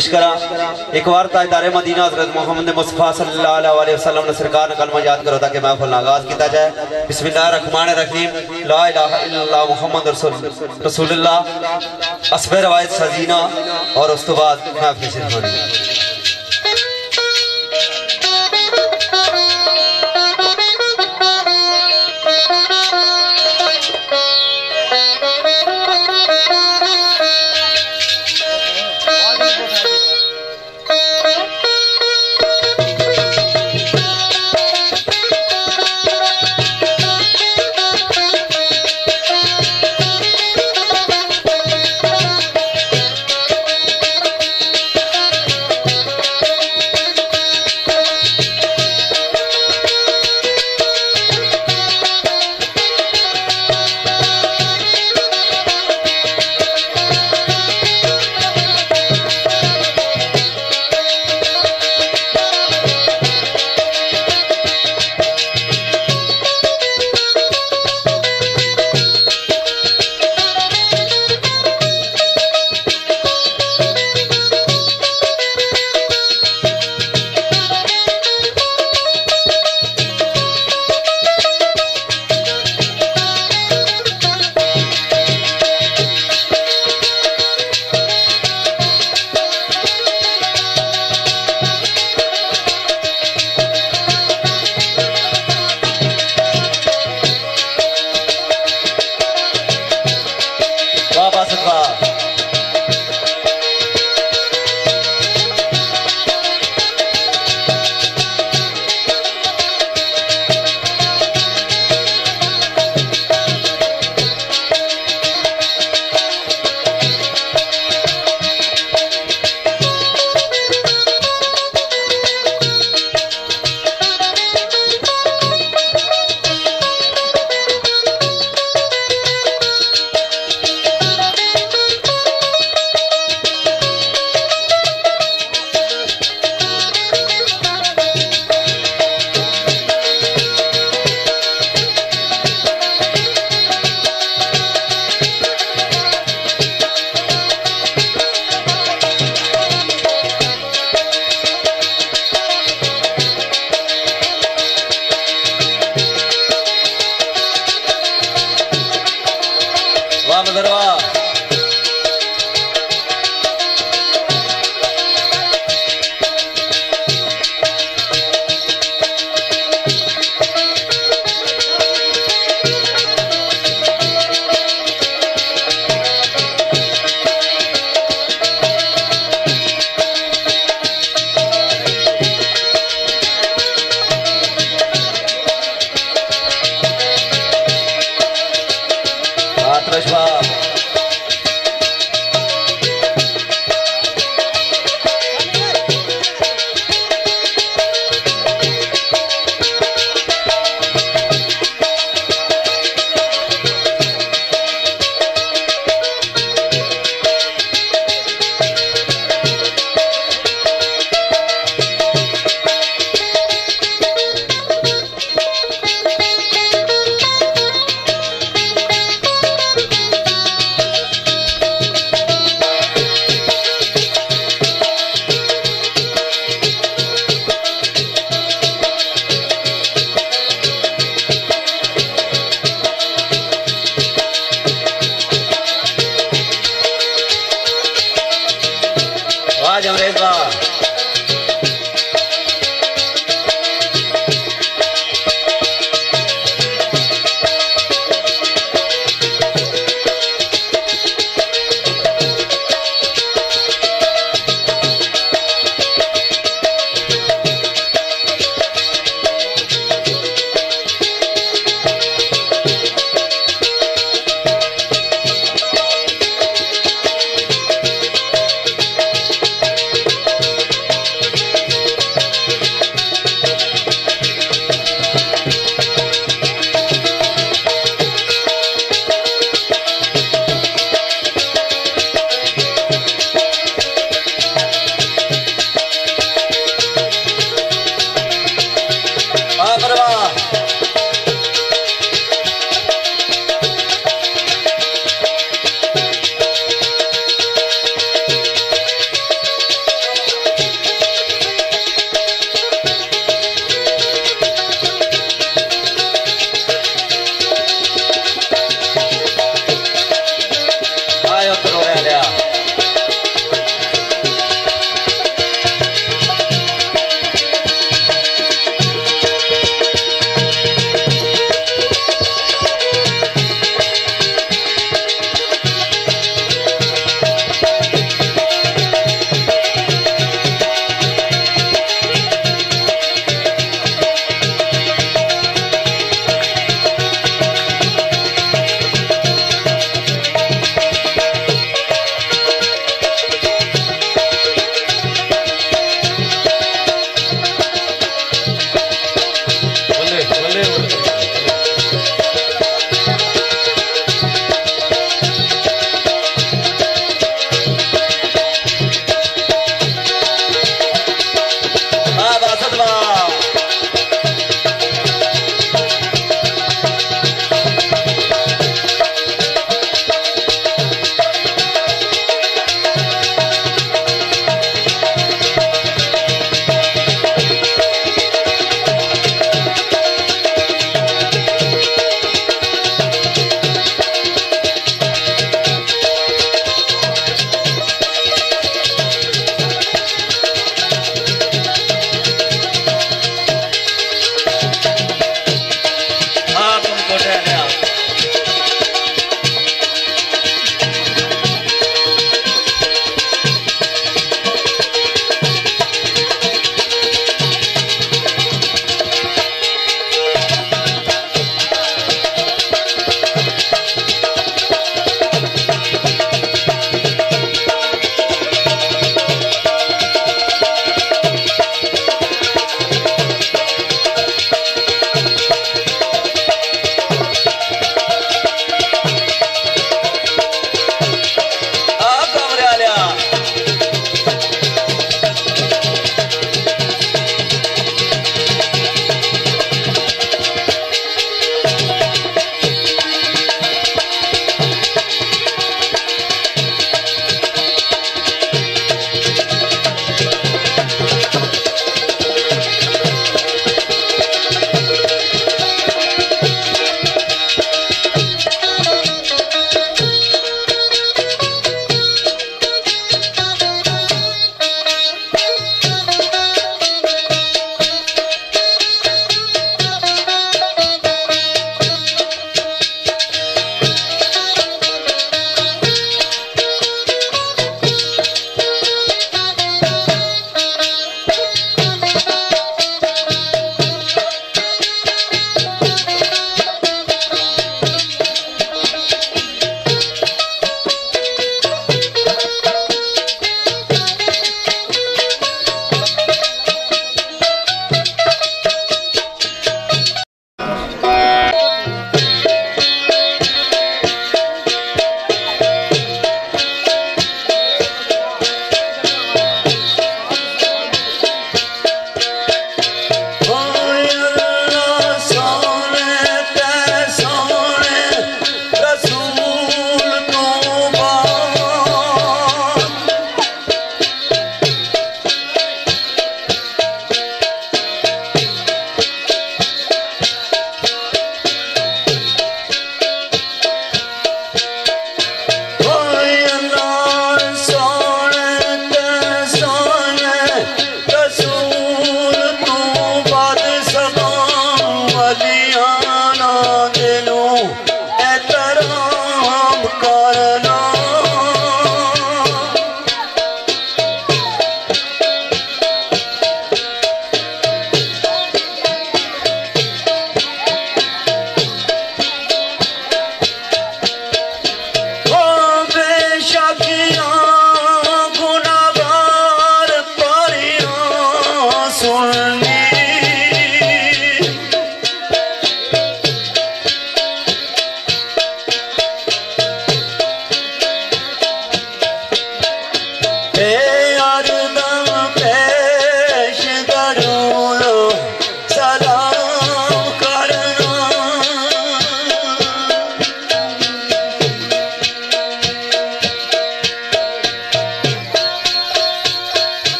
इश्करा एक बार ताजदारे मदीना हज़रत मोहम्मद मुस्तफ़ा सल्लल्लाहु अलैहि वसल्लम ने सरकार ने कलमा याद करो ताकि महफिल का आगाज़ किया जाए। बिस्मिल्लाहिर्रहमानिर्रहीम। ला इलाहा इल्लल्लाह मुहम्मद रसूलुल्लाह असबे रवायत सजीना और उस तो बाद महफिल शुरू होनी।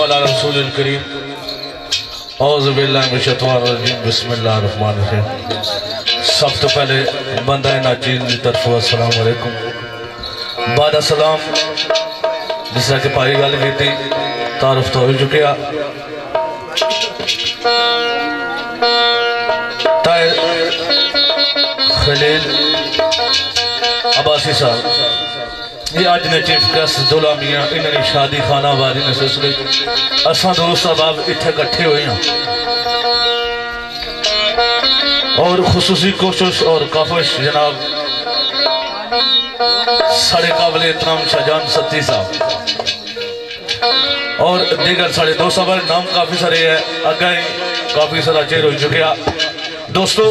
अला रसूलिल करीम औज़ु बिल्लाहि मिनश शैतानिर रजीम बिस्मिल्लाहिर रहमानिर रहीम। सब तो पहले बंदा नाचीज़ की तरफ अस्सलाम वालेकुम। बाद सलाम जिस तरह के भाई गल की तारुफ तो हो चुकिया। ताहिर खलील अब्बासी साहब ये अज ने चीफ गेस्ट दुला मियाँ इन्होंने शादी खाना वारी ने सिलसिले असा दोस्त अहबाब इतने इकट्ठे हुए हैं और खुसूसी कोशिश और काफिश जनाब साढ़े काबिल एहतराम शाहजान सत्ती साहब और दीगर साढ़े दोस्त साहब नाम काफी सारे है अगर काफी सारा चेर हो चुका। दोस्तों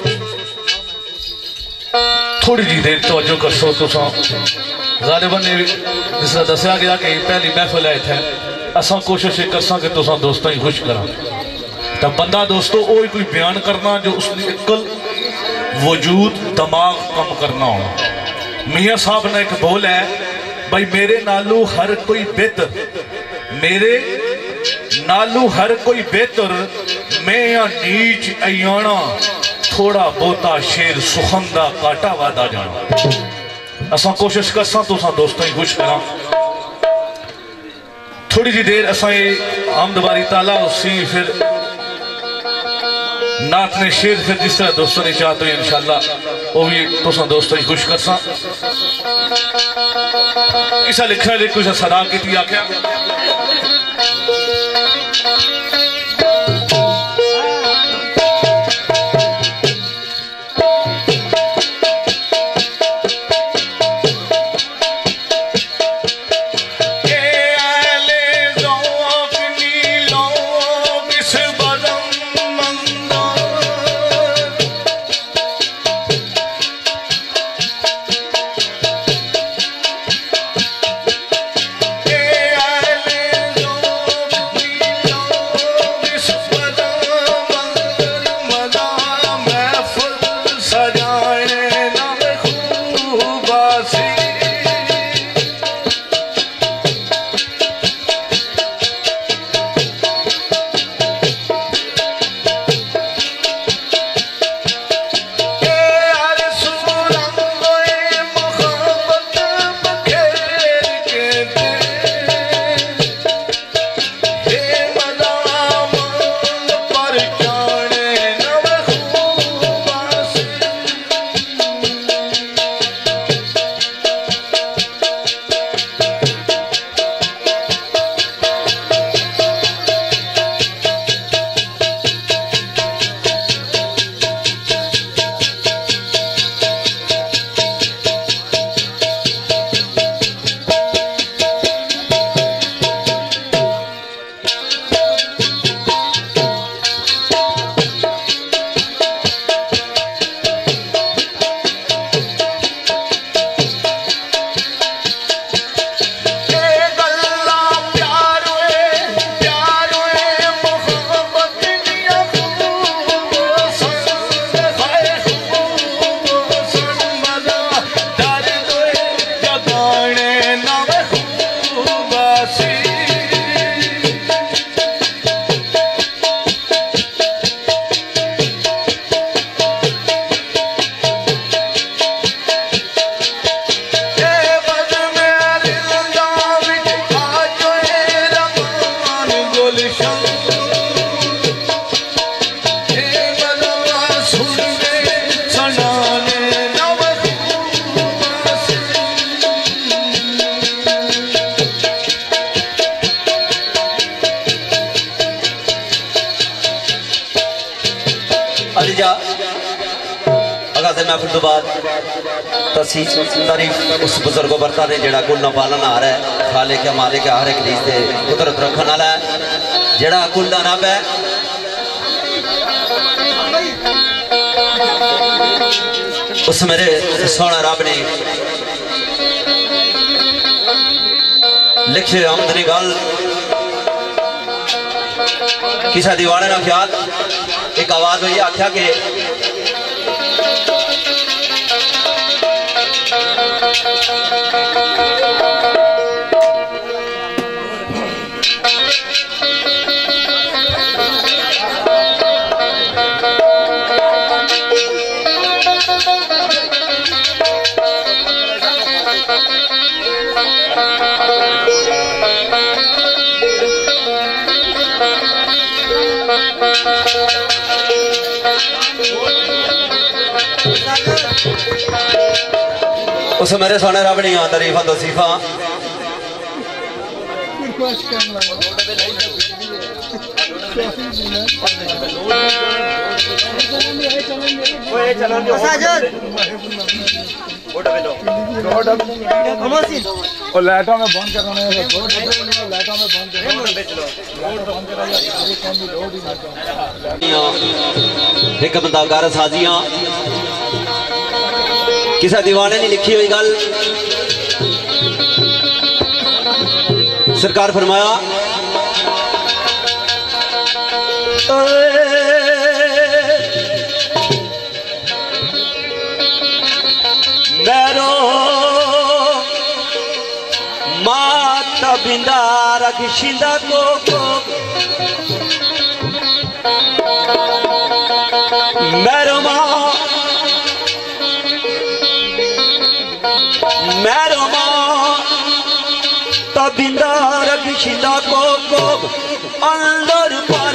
थोड़ी जी देर तवज्जो कर सो तो ग़ालिबन ने जिस तरह दसिया गया कि पहली महफिल है इतने असा कोशिश कर कि तुसा दोस्तों ही खुश करा तो बंदा दोस्तों वो कोई बयान करना जो उसकी अकल वजूद दिमाग कम करना होना। मियाँ साहब ने एक बोल है भाई मेरे नालू हर कोई बेहतर मेरे नालू हर कोई बेहतर मैं या नीच अयाना थोड़ा बहुता शेर सुखंदा काटा वादा जाना। असा कोशिश कर दोस्तों ही खुश करा। थोड़ी जी देर असा आमदबारी ताला उसी फिर नात ने शेर फिर जिस तरह दोस्तों ने चाहते हो इंशाल्लाह वो भी तुसा दोस्तों ही खुश कर सा। इसा लिखा ले कुछ सदा की थी आख्या तो बाद तारीफ उस बुजुर्गों बरता ने जड़ा कुल पालन आ रहा है खाले के माले के हर एक रीस से कुदरत रखने वाला है जड़ा कुल का रब है। उस मेरे सोना रब ने लिखे आमदनी गल किसा दीवाने का ख्याल एक आवाज हुई आख्या कि उस मेरे सोने रब नहीं तारीफा तसीफा लाइटों में बंद करना एक बंदा गर साजियां किसी दीवाने ने लिखी हुई गल सरकार फरमाया मेरो माता बिंदा रखिंदा को मेरो माँ तबिंदा रखिंदा को अंदर पर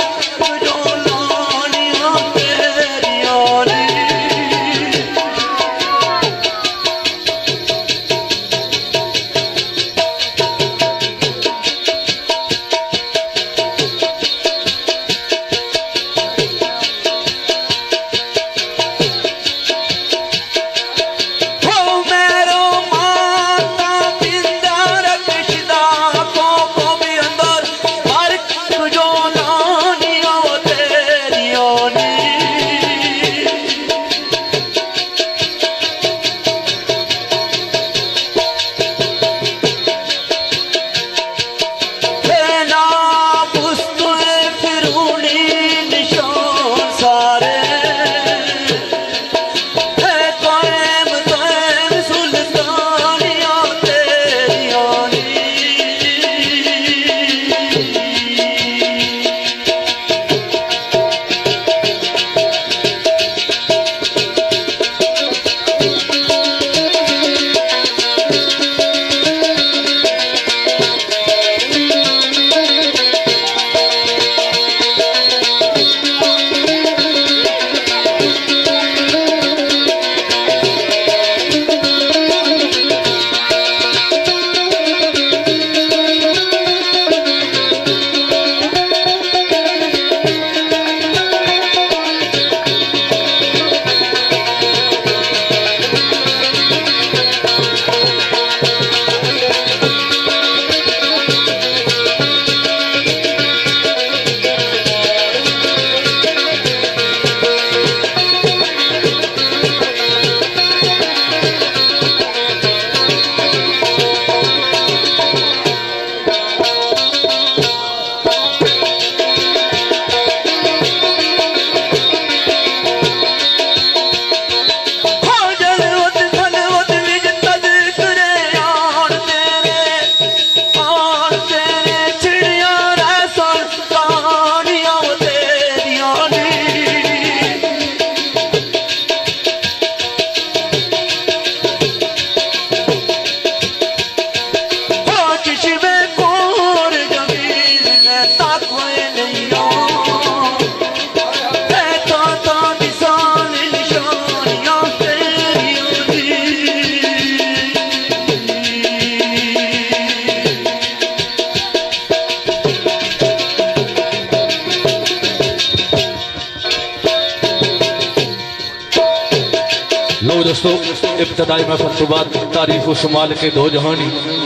दोस्तों इब्तदाई महफिल तो बाद तारीफ उस मालिक दो जहानी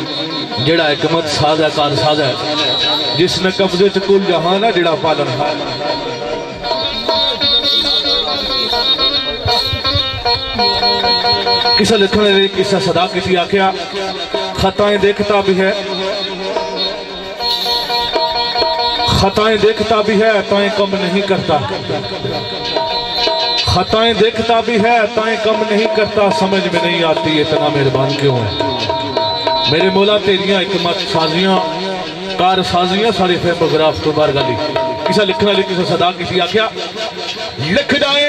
जेड़ा हिकमत साज है कार साज है जिसने कब्जे च कुल जहान है जेड़ा पालन है किसा लिखने ने किसा सदा किसी आख्या खताएं देखता भी है ताएं कम नहीं करता खताएं देखता भी है ताएं कम नहीं करता समझ में नहीं आती इतना मेहरबान क्यों है मेरे मौला तेरियां हिकमत साजियां कार साजियां सारी फेमोग्राफ तो बार गाली किसा लिखना लिख किसा सदा किसी आख्या लिख जाए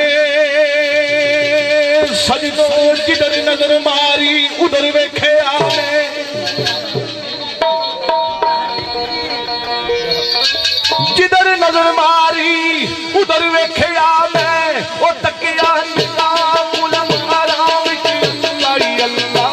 सजदो जिधर नजर मारी उधर वेखे आने जिधर नजर मारी उधर वेखिया मैं ओ तकिया गुलाम आराम लाई अल्लाह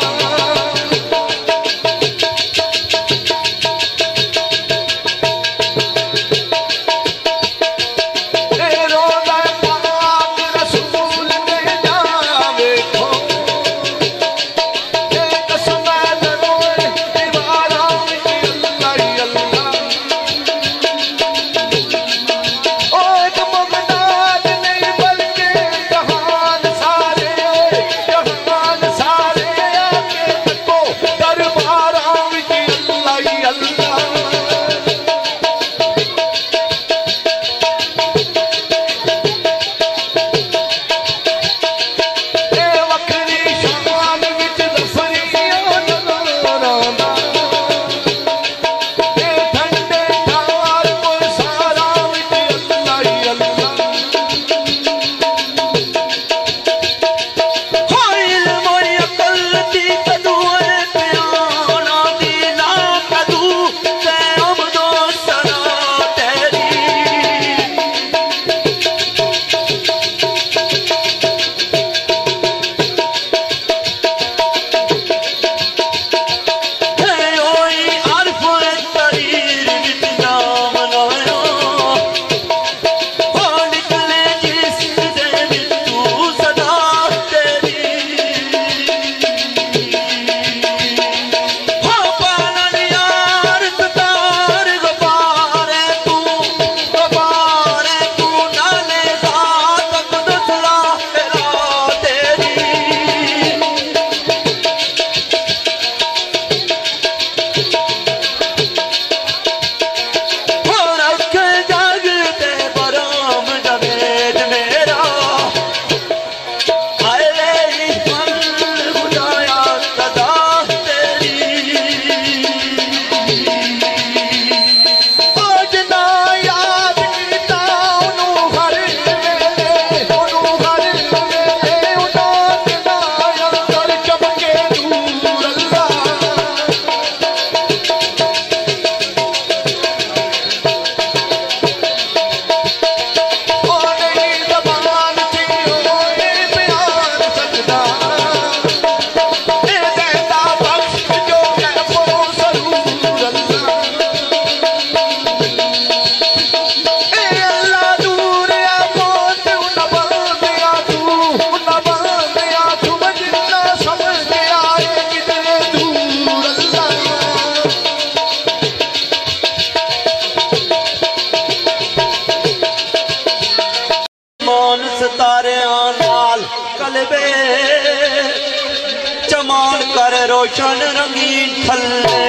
चमान कर रोशन रंगीन थल्ले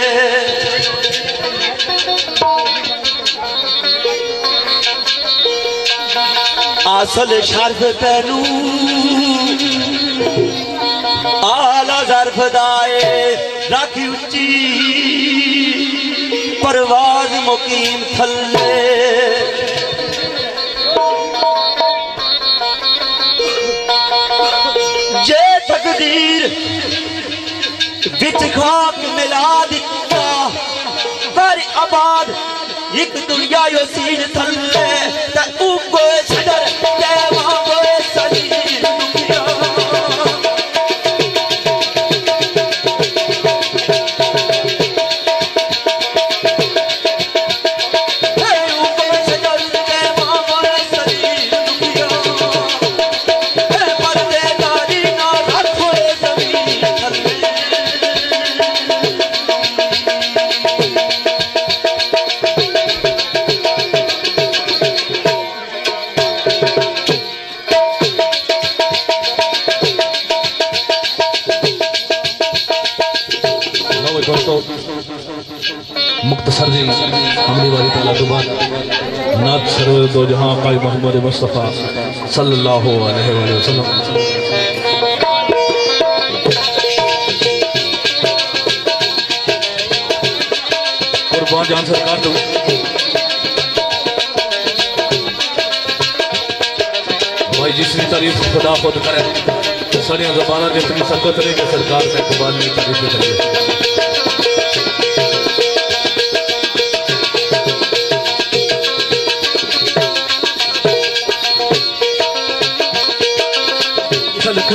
आसल शर्फ पहनू आला जरफ दाए राखी उच्ची परवाज मुकीम थल्ले जे तकदीर बिच खाक मिला दिता पर आबाद एक दुनिया यो सीन थल्ले ते उगो सदर ते मांगो सलीन दुनिया हे उगो सदर ते मांगो सलीन दुनिया हे पर्देदारी ना रखो जमीन थल्ले मुख्तसर दी हमरी वाली ताला तो बाद नात सरवर दो जहां काई मोहम्मद मुस्तफा सल्लल्लाहु अलैहि वसल्लम कुर्बान जान सरकार दो भाई जिसकी तारीफ खुदा खुद करे सारिया ज़बाना जितनी सकत रही कि सरकार से कुर्बान की तारीफ करिए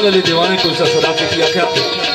अली दीवाने को इसका सदा की आख्या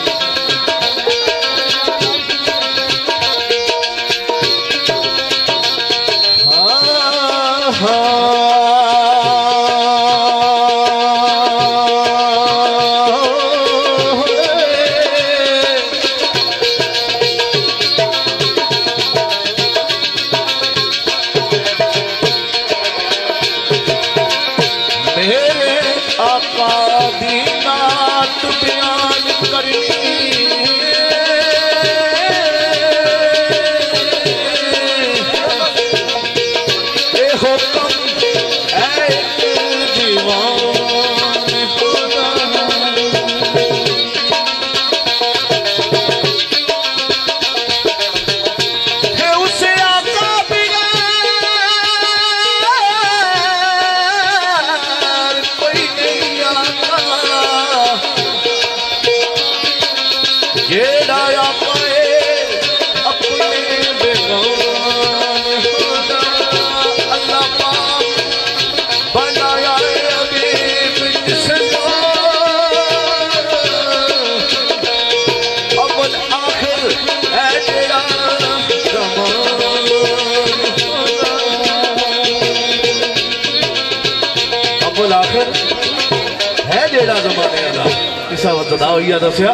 दसिया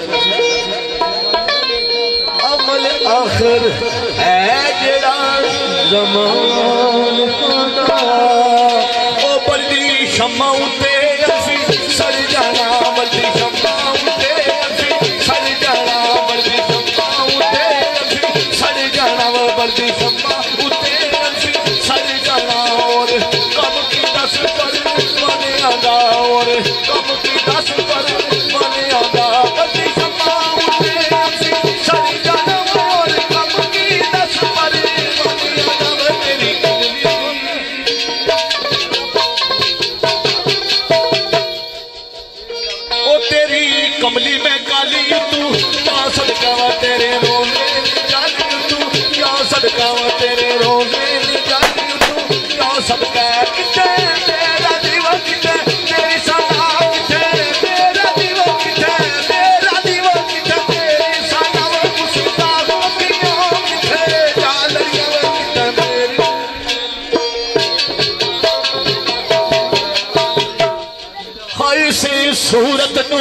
अमल आखिर है जेड़ा ज़मान ओ बल्दी शम्मा उते असी सड़ जाना बल्दी शम्मा उते असी सड़ जाना बल्दी शम्मा उते असी सड़ जाना बल्दी शम्मा उते असी सड़ जाना और कम की दस पर माने आगा और कम की दस पर माने आगा कमली में काली तू क्या सदका तेरे रोजे जाली तू क्या सदका तेरे रोजे जाली तू क्या सदका किथे मेरा दीवा किथे तेरी सदा किथे मेरा दीवा किथे मेरा दीवा किथे तेरी सदा मुस्ता किया किथे जालिया किथे मेरी हाय से सूरत नू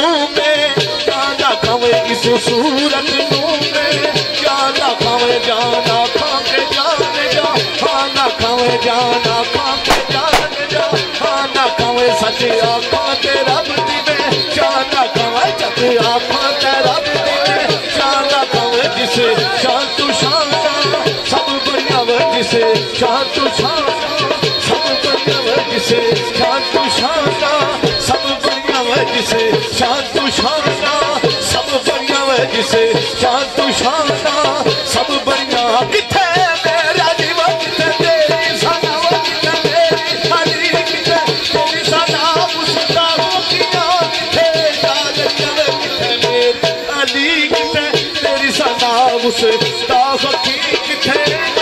इस सूरत में जाना खावे जाना खाके जाने जा खाना खावे जाना खाके जाने जा खाना खावे सच्ची आँखों ते रब दी में जाना खावे सच्ची आँखों ते रब दी में जाना खावे जिसे शांतु शांता सब बढ़िया जिसे शांतु शांता सब बढ़िया जिसे शांतु शांता सब बढ़िया जिसे शांतु शांता जिसे शांतु शांता सब बढ़िया किथे मेरा जीवन किथे तेरी सना किथे तेरी खाली किथे तेरी सना मुस्ता किया किथे जालिया किथे मेरी अली किथे तेरी सना मुस्ता किथे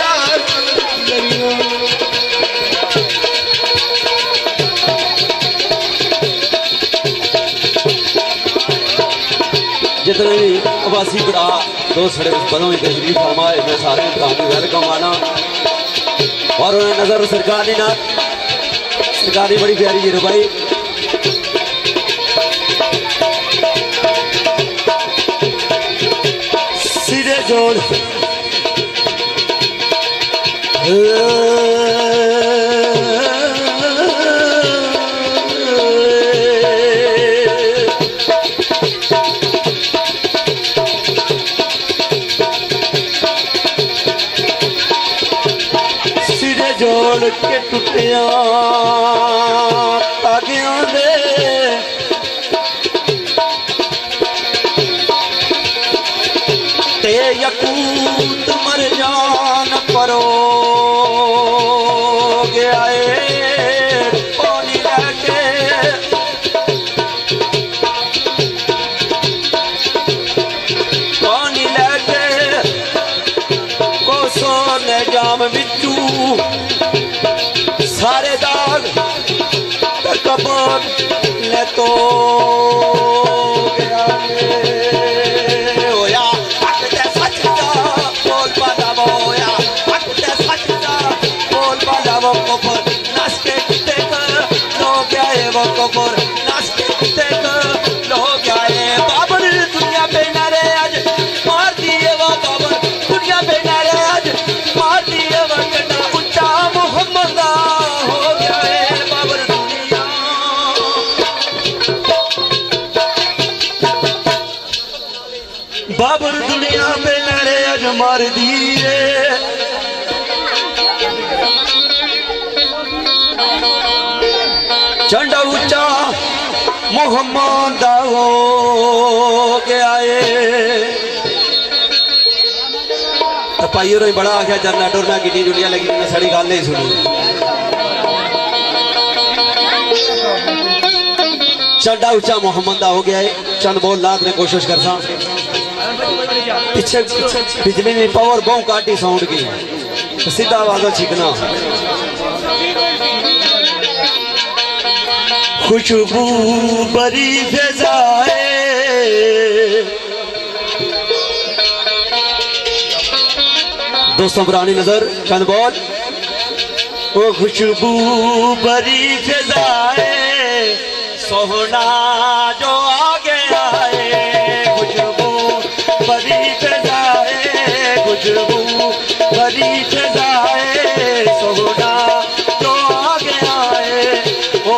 जितने भी अबासी बड़ा दोस्त खड़े पदों में तशरीफ फरमाए मैं सारे काम वेलकम आना और उन्हें नजर सरकार दी ना सरकारी बड़ी प्यारी जी भाई सीधे जोड़ जोड़ के टुटिया तागियां दे ते यकूत मर जान परो गया पानी लैके पानी लैके कोसो ने जाम बिचू सारे दाग कबर ले तो वो कुफर नस के देख लो क्या है वो कुफर नस के देख लो क्या है बाबर दुनिया पे नारे आज मार दिए वो बाबर दुनिया पे नारे आज मार दिए वो कटा उच्चा मोहम्मद हो गया है बाबर दुनिया बाबर दुनिया पे नारे आज मार दिए झंडा ऊंचा मोहम्मद हो गया है तो भाइयों ने बड़ा आख्या जनरेटर में गिनी जुलिया लगी मैंने सारी गल नहीं सुनी झंडा ऊंचा मोहम्मद हो गया है चंद बोल लाद ने कोशिश कर सा पीछे बिजली में पावर बहु काटी साउंड की सीधा आवाज छिकना खुशबू बरी फिजाए दोस्तों पुरानी नजर चंद बोल वो खुशबू बरी फिजाए सोहना जो आगे आए खुशबू बरी फिजाए खुशबू बरी फिजाए सोहना जो आगे आए वो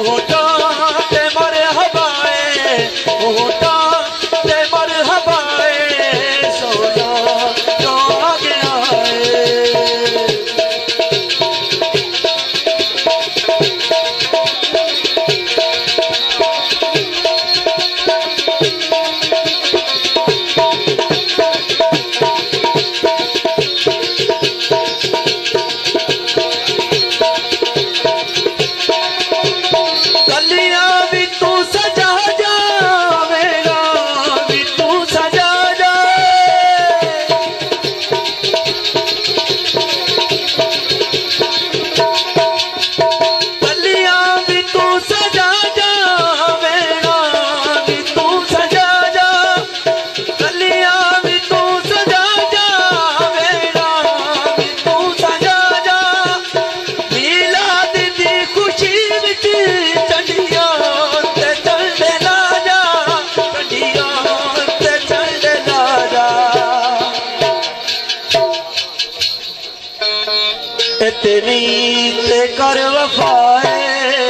इतनी ते कर वफाए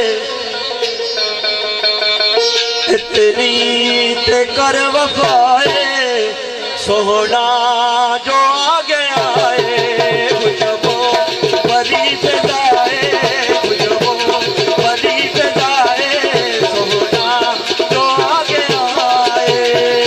इतनी ते कर वफाए सोहना जो आगे आए खुशबू बरी फिजाए खुशबू बरी फिजाए सोहना जो आगे आए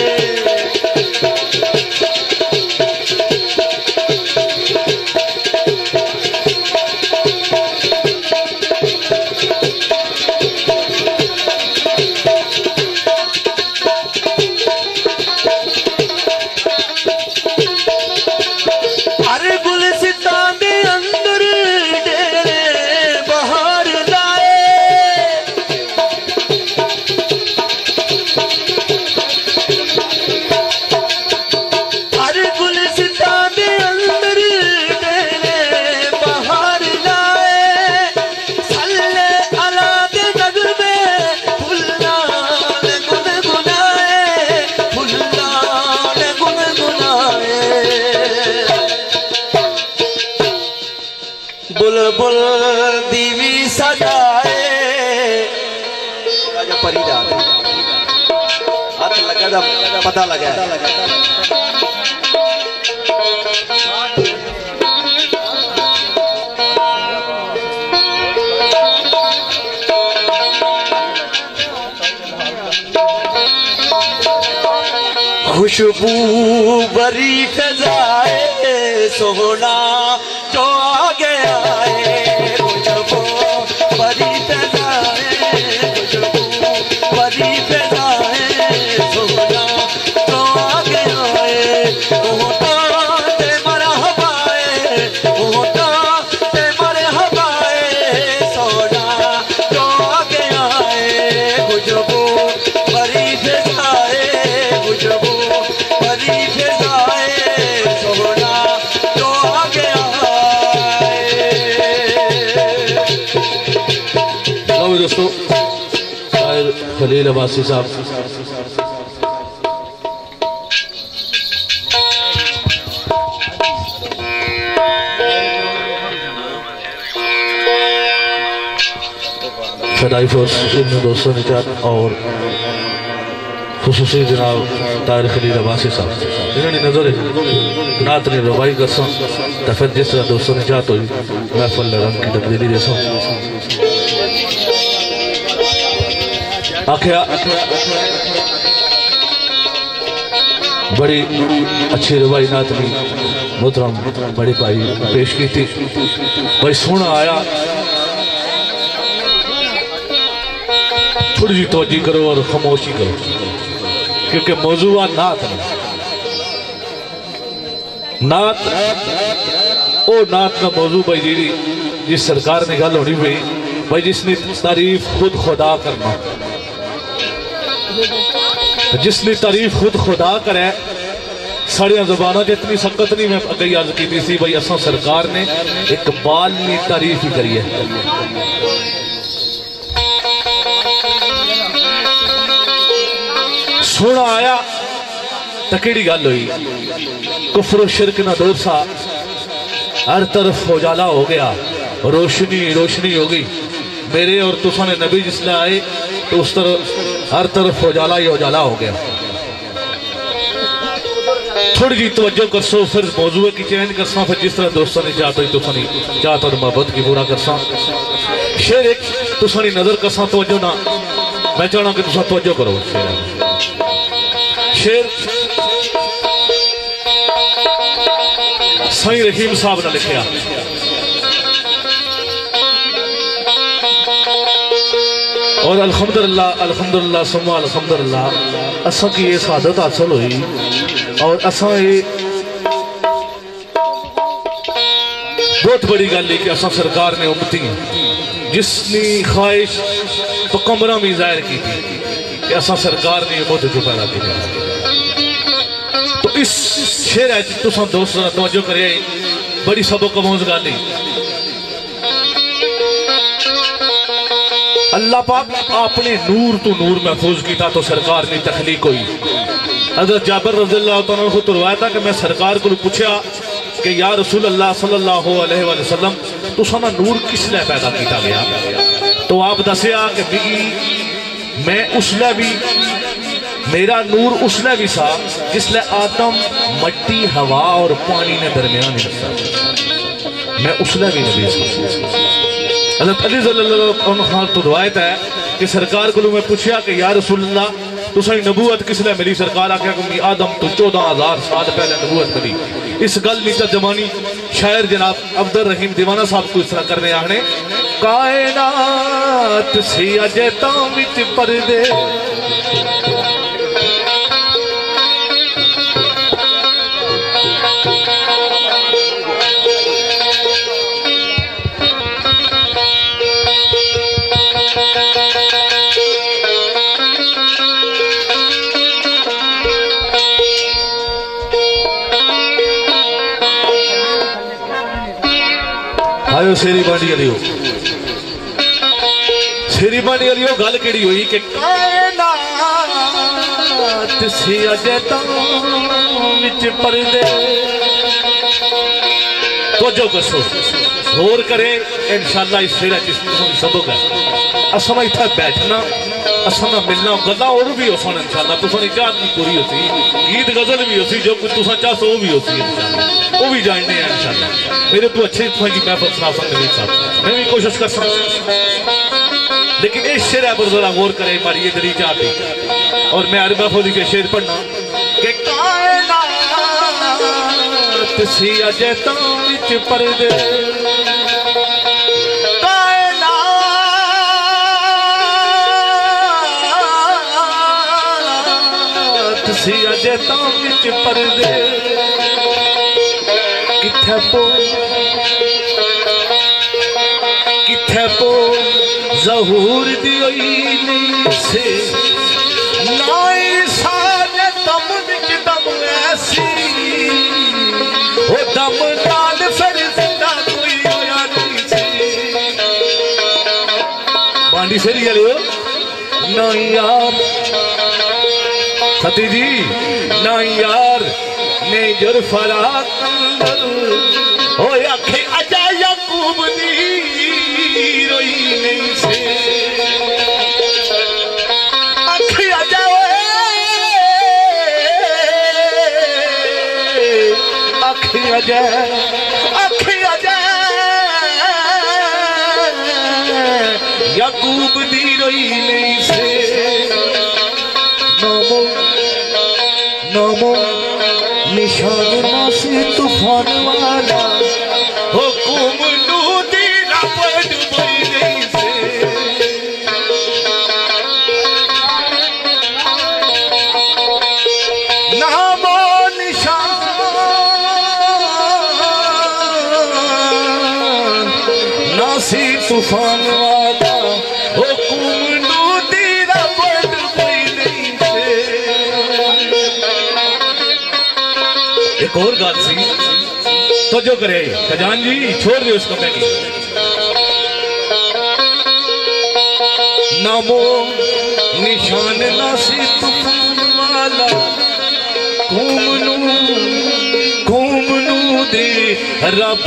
बुलबुल दीवी सजाए परी जा हाथ लगा था पता लगा खुशबू बरी फिजाए सोहना जो आगे आए खुशबू बरी फिजाए खुशबू बरी फिजाए सोहना जो आगे आए होता ते मरहबाए होता ते मरहबाए सोहना जो आगे आए खुशबू बरी फिजाए खुशबू बरी फिजाए सोहना जो आगे आए दोस्तों शायर खलील अब्बासी साहब फदाई फोर्स इन दोस्तों ने चाह और खुसूसी जनाब ताहिर खलील अब्बासी साहब इन्होंने नजर नात ने रवाई करसा तो फिर जिस तरह दोस्तों ने चाह तो महफल रंग की तब्दीली देसा आखिया बड़ी अच्छी रवाई नात ने मोहतरम बड़ी भाई पेश की थी भाई सोना आया थोड़ी जी तवज्जो करो और खामोशी करो क्योंकि मौजूआ नात नात ओ नात का मौजू भाई जी जिस सरकार ने गल होनी पई भाई जिसने तारीफ खुद खुदा करना जिसने तारीफ खुद खुदा करे साड़िया जबाना इतनी सख्त नहीं मैं अगे अर्ज की थी भाई असा सरकार ने इकबाल की तारीफ ही करी है सोना आया तो केड़ी गल हुई कुफर शिरक ना दूर सा हर तरफ उजाला हो गया रोशनी रोशनी हो गई मेरे और तुसाने नबी जिसने आए तो उस तरफ हर तरफ उजाला ही उजाला हो गया थोड़ी जी तवज्जो करसो फिर मौजू की चेंज करसा फिर जिस तरह दोस्तों ने चाहते तुसानी चाहत और मोहब्बत की पूरा करसा शेर एक तुसानी नजर करसा तवज्जो ना मैं चाहना कि तुसा तवज्जो करो शेर साईं रहीम साहब ने लिखा और अल्हम्दुलिल्लाह अल्हम्दुलिल्लाह सुम्मा अल्हम्दुलिल्लाह असा की ये सादत हासिल हुई और असा ये बहुत बड़ी गल है कि असा सरकार ने उम्मती जिसनी ख्वाहिश तो कमरा में जाहिर की थी कि असा सरकार ने मुद्दे को पैदा किया तो इस शेर है तुम दोस्त तवज्जो करे बड़ी सबक आमोज गल अल्लाह पाक अपने नूर तो नूर महफूज किया तो सरकार की तखलीक हुई हज़रत जाबिर रज़ियल्लाहु तआला अन्हु तो रवायत है कि मैं सरकार को पूछा कि या रसूल अल्लाह सल्लल्लाहु अलैहि वसल्लम तुसा ना नूर किस लिए पैदा किया गया तो आप दसिया कि मैं उसले भी मेरा नूर उसले भी सा जिसले आदम मट्टी हवा और पानी ने दरमियान मैं उसले भी नबी सा हज़रत अली रज़ियल्लाहु अन्हु तो रवायत है कि सरकार को मैं पूछा कि या रसूल अल्लाह तुसाई नबूवत किसले मिली सरकार आख्या कि आदम तो 14,000 साल पहले नबूवत मिली इस गल की तर्जमानी शायर जनाब अब्दुल रहीम दीवाना साहब को इस तरह करने आने कायनात सी अजे तां विच परदे आयो शेरी बांडी अलियो गल केड़ी हुई कि कायनात सी अजे तां विच परदे तवज्जो करसो गौर करे इंशाअल्लाह इस शेर च सबक है असा ना इत्थे बैठना असा ना मिलना गल्लां और भी होसन इंशाअल्लाह तुसां दी चाहत भी पूरी होसी गीत गजल भी होसी जो कुछ तुसां चाहो वो भी होसी इंशाअल्लाह वो भी जानने हैं इंशाअल्लाह मेरे तो अच्छे तुहाडी महफिल सुना सकते साहब मैं भी कोशिश कर सकता लेकिन इस शेर पर जरा गौर करे हमारी ये जरी चाहती और मैं अरबा खोली के शेर पढ़ना कि कायनात सी अजे तां विच परदे कायनात सी अजे तां विच परदे किथे पो ज़हूर दी नहीं से नाई सारे दम विच दम ऐसी ओ दम नाल फिर जिंदा कोई होया नहीं सी पांडी शेरी वाले हो ना यार सती जी ना यार ने जुर फराक हो आखे अजा याकूब दी रोई नहीं से आखे अजा आखे अजा याकूब दी रोई नहीं से नामो नामो निशान नासी तूफान वाला हुकुम नूदी रबड़ बोई नहीं से नामो निशान नासी तूफान वाला हुकुम नूदी रबड़ बोई नहीं से। एक और गाल सी तो जो करे खजान जी छोड़ दे उसको मैंने नामो निशान नासी तूफान वाला घूमनू दे रब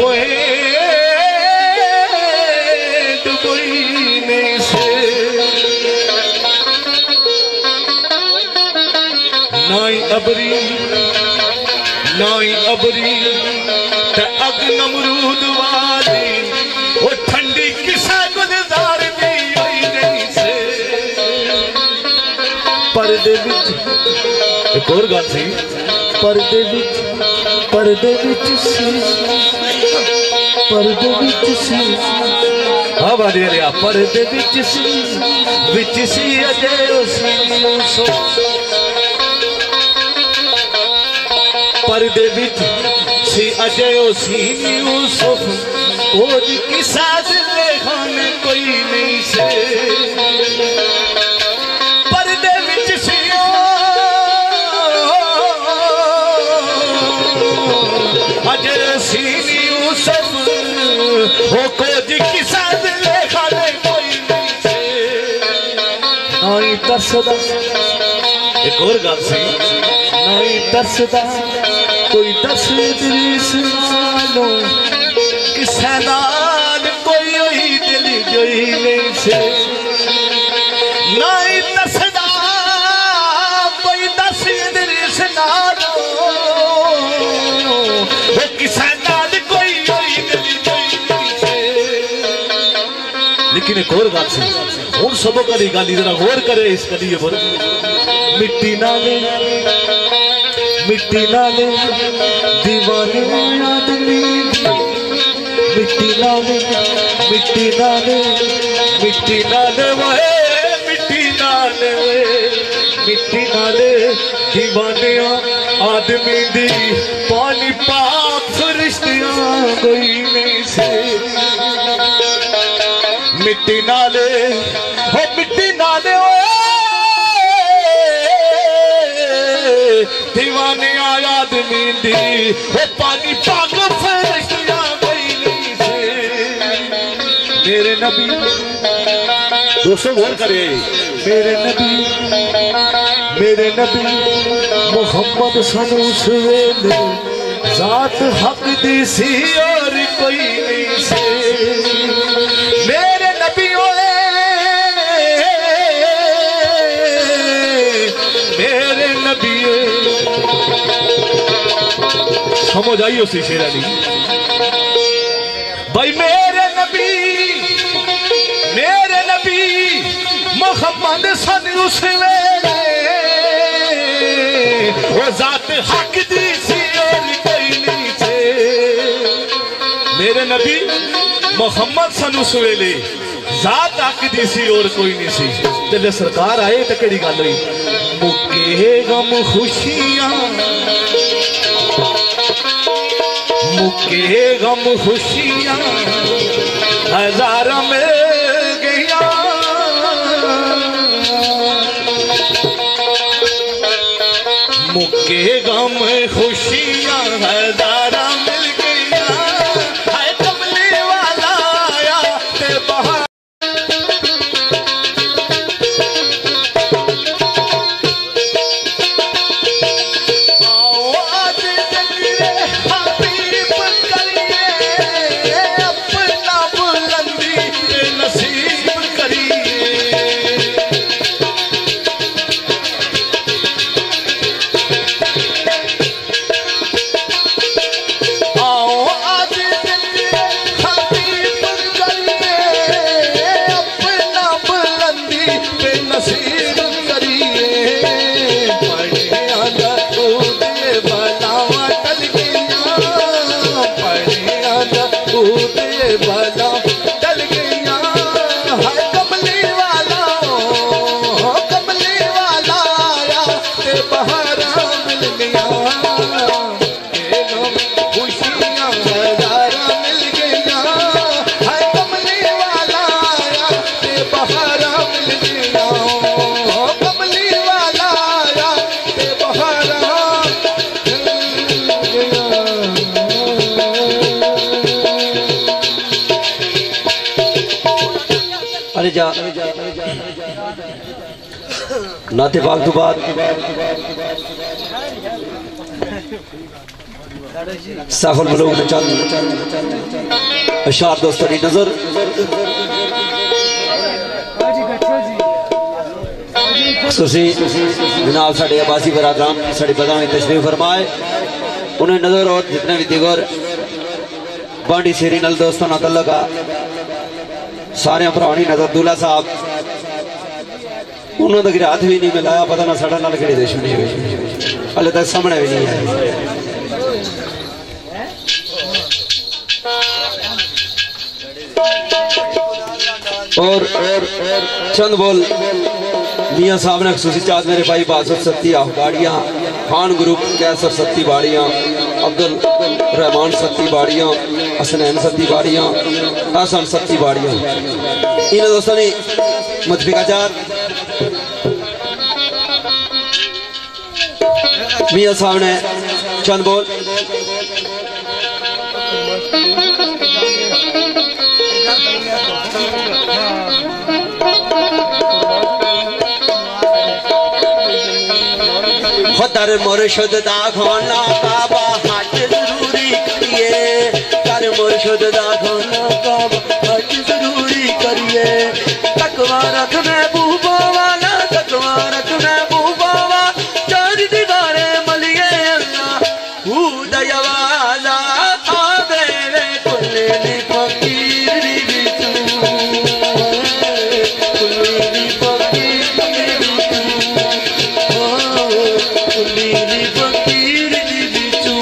डुबई नहीं से नाई अबरी ते अग नमरूद वाली वो ठंडी किसा गुलजार दी होई नहीं से पर्दे विच एक और गाल सी पर्दे विच सी हाँ बादी रिया पर्दे विच सी अजय यूसुफ पर्दे विच सी अजय यूसुफ ओज की साज लेखान कोई नहीं से पर्दे विच सी अजय यूसुफ वो कोज की साज लेखान कोई नहीं से नाई तरसदा एक और गाल सी नाई तरसदा कोई दस इदरीस नालो किसे नाल कोई होई दिल जोई नहीं से नाई तरसदा कोई दस इदरीस नालो वो किसे नाल कोई होई दिल जोई नहीं से। लेकिन एक और गाल सी हूं सब करी गाली जरा गौर करे इस कलिए पर मिट्टी नाले दीवाने आदमी मिट्टी नाले दीवाने आदमी दी पानी पाप फरिश्तियां कोई नहीं से मिट्टी नाले दीवाने आदमी दी वो पानी पाक फरिश्तियां कोई नहीं से। मेरे नबी दोस्तों गौर करे मेरे नबी मोहम्मद सनू सवेले जात हक दी सी और कोई नहीं से मेरे नबी समझ आई उसी शेरा दी भाई मेरे नबी मोहम्मद सन उस वेले वो जात हक दी सी और कोई नहीं थे मेरे नबी मोहम्मद सन उस वेले जात हक दी सी और कोई नहीं सी जब सरकार आए तो केड़ी गल हुई मुके गम खुशियां मुके गम खुशियां हजार मिल गया मुके गम खुशियां हजार मिल गया है कमली वाला आया ते बहार चले जा नाते पाक तो बाद सफल लोग ने चल अशार दोस्तों की नजर जनाब साढ़े अब्बासी बरादरान साड़ी बदा में तशरीफ फरमाए उन्हें नजर और जितने भी दिगर बांडी शेरी नल दोस्तों ना तल्ला का सारे भरानी नजर दूल्हा साहब उन्होंने तक हाथ भी नहीं मिलाया पता ना साढ़ा नाल केड़ी दुश्मनी हुई हाले तक सामने भी नहीं है और चंद बोल मियाँ साहब ने खसूसी चाहत मेरे भाई बासठ सत्ती बाड़ियाँ खान ग्रुप कैसर सत्ती बाड़ियाँ अब्दुल रहमान सत्ती बाड़ियाँ हसनैन सत्ती बाड़ियाँ हसन सत्ती बाड़ियाँ इन दोस्तों ने मतफिकाचार मियाँ साहब ने चंद बोल दर मुर्शद दा खाना काबा हज जरूरी करिए दर मुर्शद दा खाना काबा हज जरूरी करिए तकवा रख महबूबा वाला तकवा रख महबूबा वाला चार दीवारे मलिए अल्लाह दया वाला आवे वे कुल्ले दी फकीर दी तू कुल्ले दी फकीर दी तू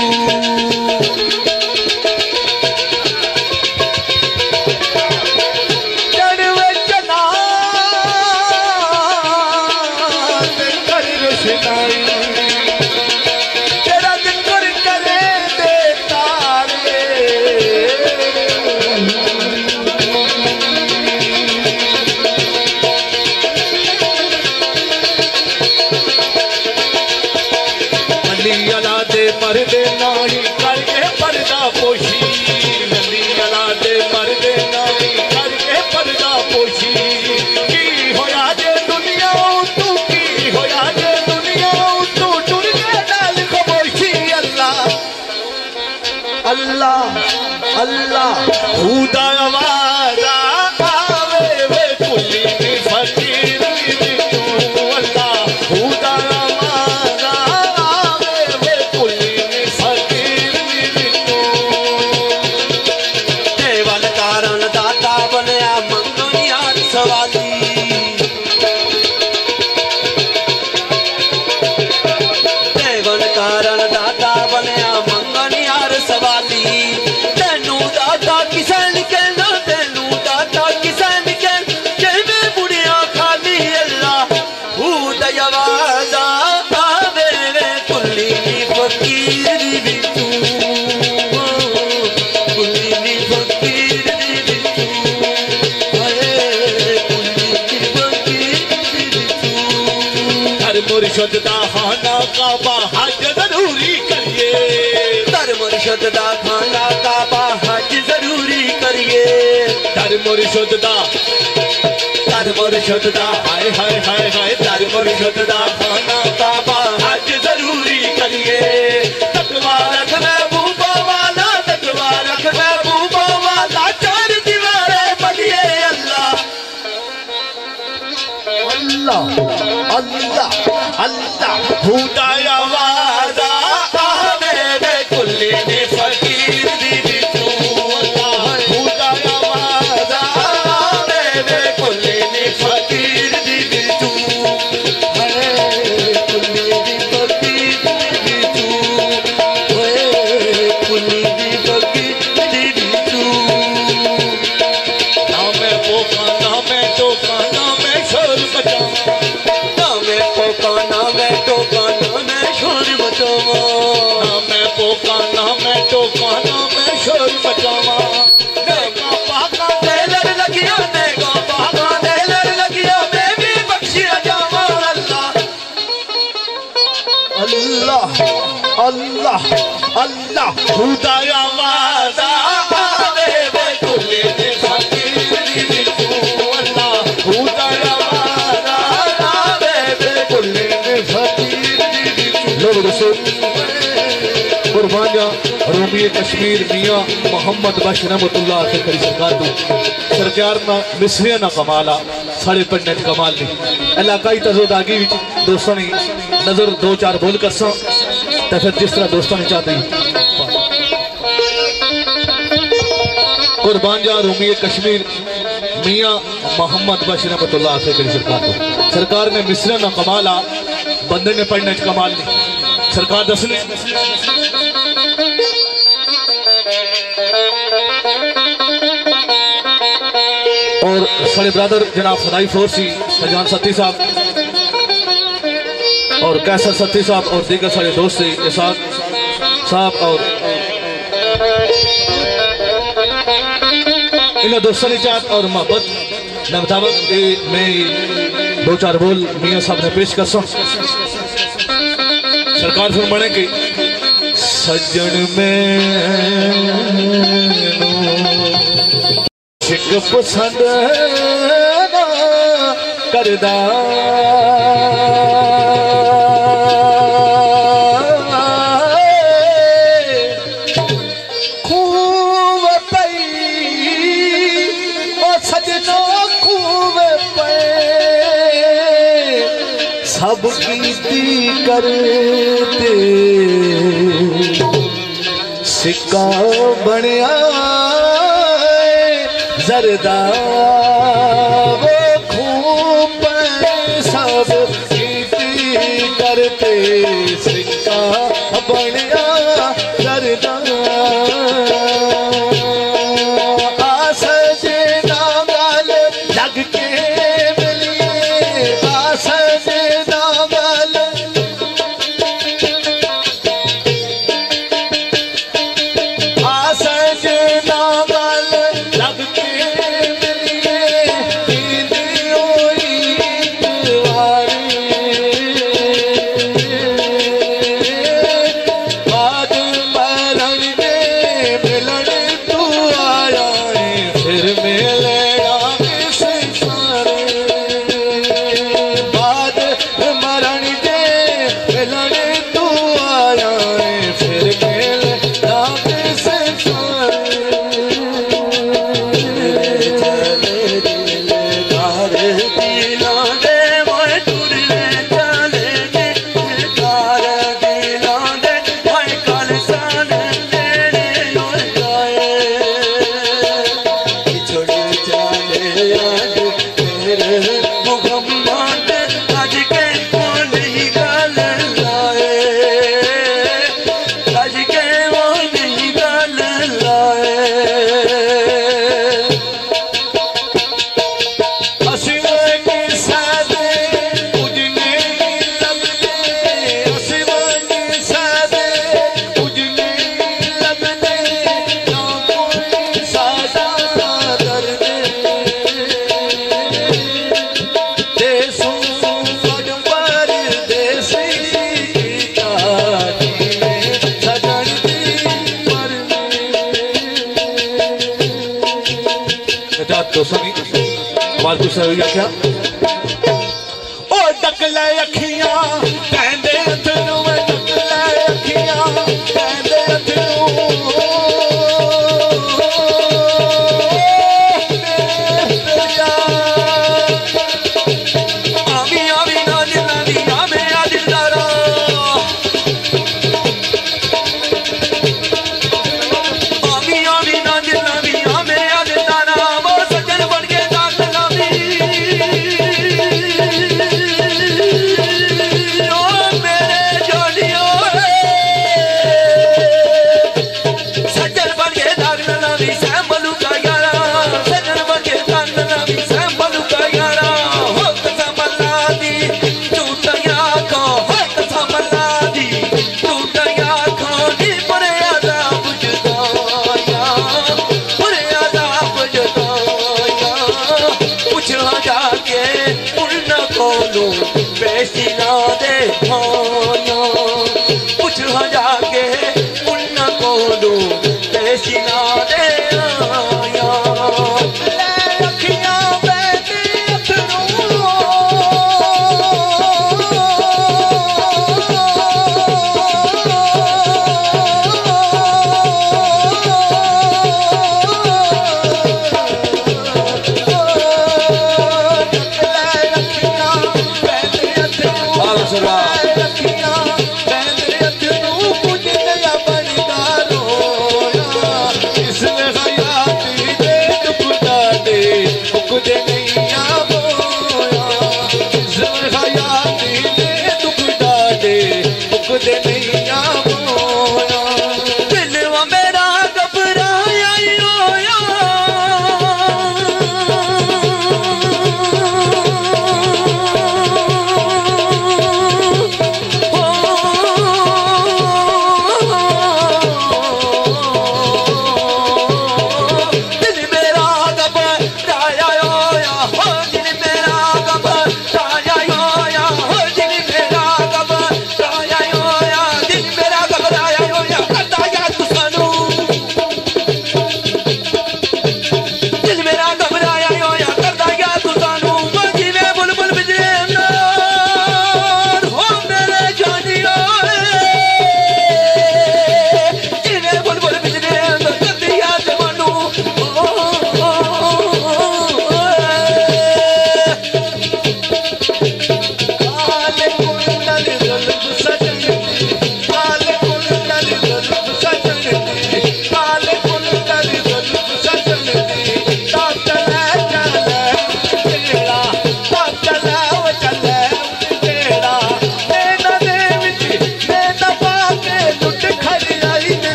मरदे नाई करके पर्दा पोशी नली अला दे मरदे नाई करके पर्दा पोशी की होया जे दुनिया तू की होया जे दुनिया तू टुर के नाल खमोशी अल्लाह अल्लाह अल्लाह खुदा आवाज आवे वे कुली दी फकीर दी तू अल्लाह खुदा आवाज आवे वे कुली मुर्शद दा खाना काबा हज जरूरी करिए दर मुर्शद दा खाना काबा हज जरूरी करिए दर मुर्शद दा हाय हाय हाय हाय दर मुर्शद दा खाना काबा हज जरूरी करिए तकवा रख महबूबा वाला तकवा रख महबूबा वाला चार दीवारे बनिए अल्लाह अल्लाह अल्लाह अल्लाह खुदा आवाज आवे वे कुल्ले दी फकीर दी तू अल्लाह खुदा आवाज आवे वे कुल्ले दी फकीर दी तू है कुल्ले दी फकीर दी तू है कुल्ले दी फकीर दी तू ना मैं पोका ना मैं टोका ना मैं शोर बचाऊं ना मैं पोका ना मैं टोका ना मैं शोर बचावा ना मैं पोका ना मैं टोका ना मैं शोर बचावा नेगा पाका देलर लगिया नेगा पाका देलर लगिया मैं भी बख्शिया जावा अल्लाह अल्लाह अल्लाह अल्लाह खुदा आवाज आवे वे कुल्ले दे फकीर दी तू अल्लाह रूमी कश्मीर मियाँ मोहम्मद बख्श रहमतुल्लाह अलैह करी सरकार को सरकार ना मिसरिया ना कमाला साढ़े पिंड कमाल नहीं इलाकाई तजोदागी दोस्तों ने नजर दो चार बोल कर सो तो फिर जिस तरह दोस्तों ने चाहते कुर्बान जा रूमी कश्मीर मियाँ मोहम्मद बख्श रहमतुल्लाह अलैह करी सरकार ने मिसरिया ना कमाला बंदे ने पढ़ने कमाल नहीं सरकार दसने और सारे ब्रदर जनाब फदाई फोर्सी शहजान सत्ती साहब और कैसर सत्ती साहब और दीगर सारे दोस्त इसाक साहब और इन दोस्तों ने चाहत और मोहब्बत न मुताबिक मैं दो चार बोल मियाँ साहब ने पेश कर सो सरकार फिर बने कि सज्जन में शिक पसंद ना करदा खूब पई ओ सजना खूब पे सब कीती करते सिक्का बनया जरदा वो खूब सब कीती करते सिक्का बनया जरदा आस जना गल लग के मिलिए आस जना गल आस जना गल लग के क्या ओ डकले अखियां कहंदे अथरू डकले अखियां कहंदे अथरू आमी आमी ना जिंदी आमे आ दिलदारा आमी आमी ना जिंदी आमे आ दिलदारा वो सजन बन के दाग लगा दी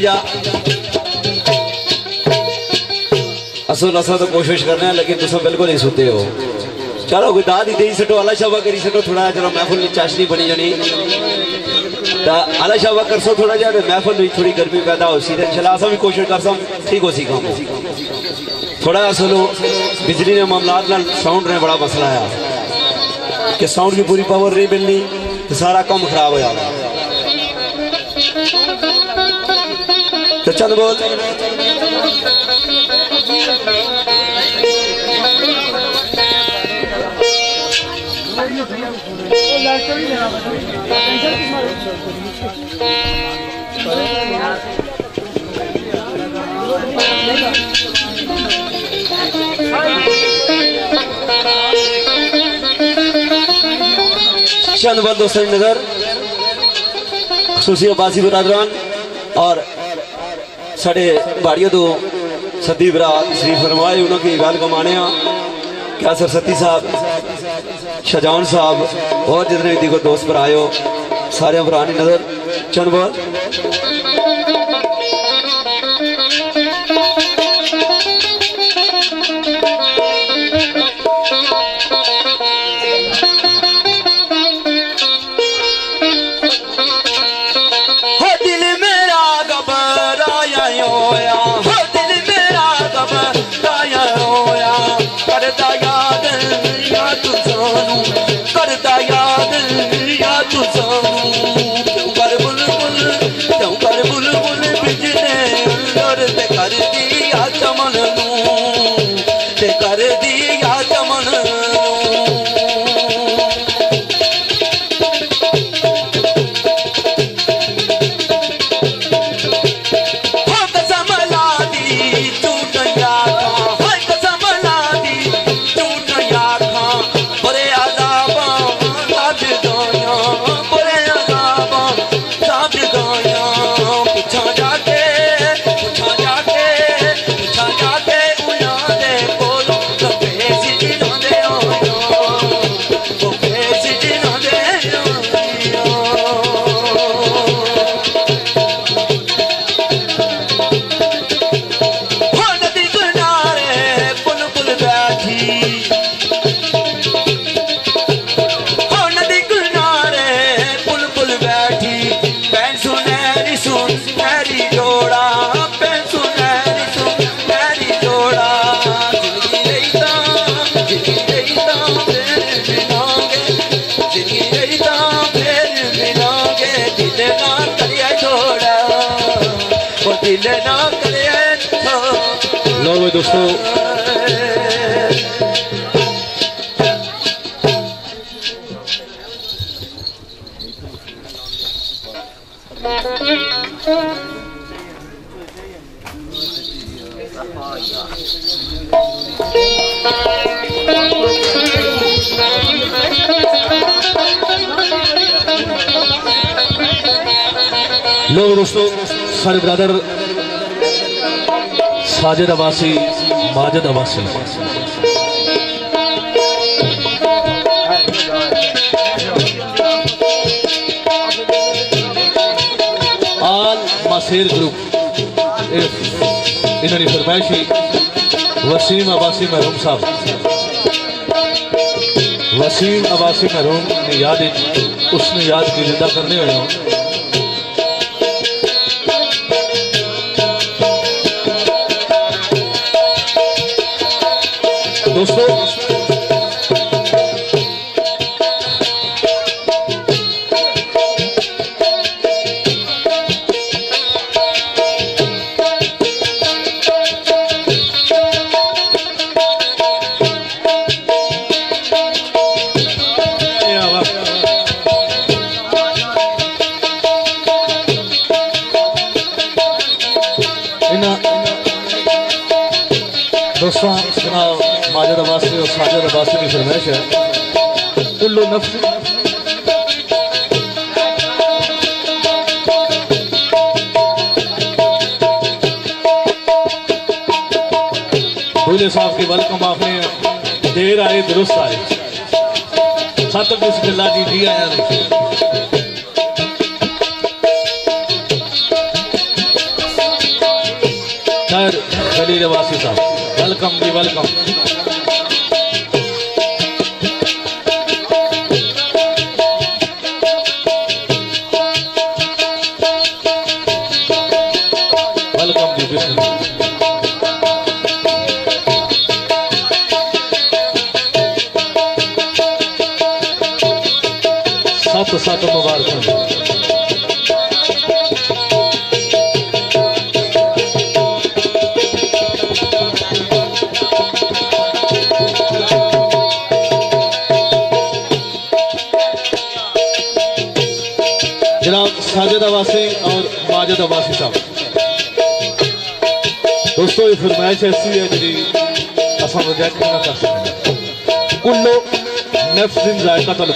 जा असल असा तो कोशिश करने हैं लेकिन तुम बिल्कुल ही सुते हो। चलो कोई दाद ही दे सटो अला शाबा करी सटो थोड़ा। चलो महफिल चाशनी बनी जानी अला शाबा कर सो थोड़ा जा महफिल में थोड़ी गर्मी पैदा हो सी इंशाल्लाह असा भी कोशिश कर सो ठीक हो सी काम थोड़ा। असलो बिजली ने मामलात नाल साउंड ने बड़ा मसला है कि साउंड की पूरी पावर नहीं मिलनी तो सारा काम खराब हो जाएगा। तो चंद बोल चंद बार दोस्तों नजर खुसूसी अब्बासी बरादरान और साढ़े बाड़ियों तो सदी बरात शरीफ फरमाए उन्होंने गल कमाने क्या सरस्वती साहब शाहजहान साहब और जितने भी दोस्त पर आयो सारे भरा नजर चंद बार लो दोस्तों सारे ब्रदर साजिद अब्बासी माजिद अब्बासी आल मासेर ग्रुप इन्होंने फरमाइशी वसीम अब्बासी मरहूम साहब वसीम अब्बासी मरहूम ने याद उसने याद की जिंदा करने हुए दोस्तों माजिद अब्बासी और साजिद अब्बासी की फरमाइश है कुल्लु नफ्स दूल्हे साहब की वेलकम आपने देर आए दुरुस्त आए सत बिस्मिल्लाह जी जी आया नहीं खलील वासी साहब welcome ji welcome. Welcome ji बिस्मिल्लाह। सत सत मुबारक। जनाब साजिद अब्बासी और माजिद अब्बासी साहब। दोस्तों ये फरमाइश ऐसी है जी असा रिजेक्ट ना कर सकते। कुल्लो नफ्सिन जायका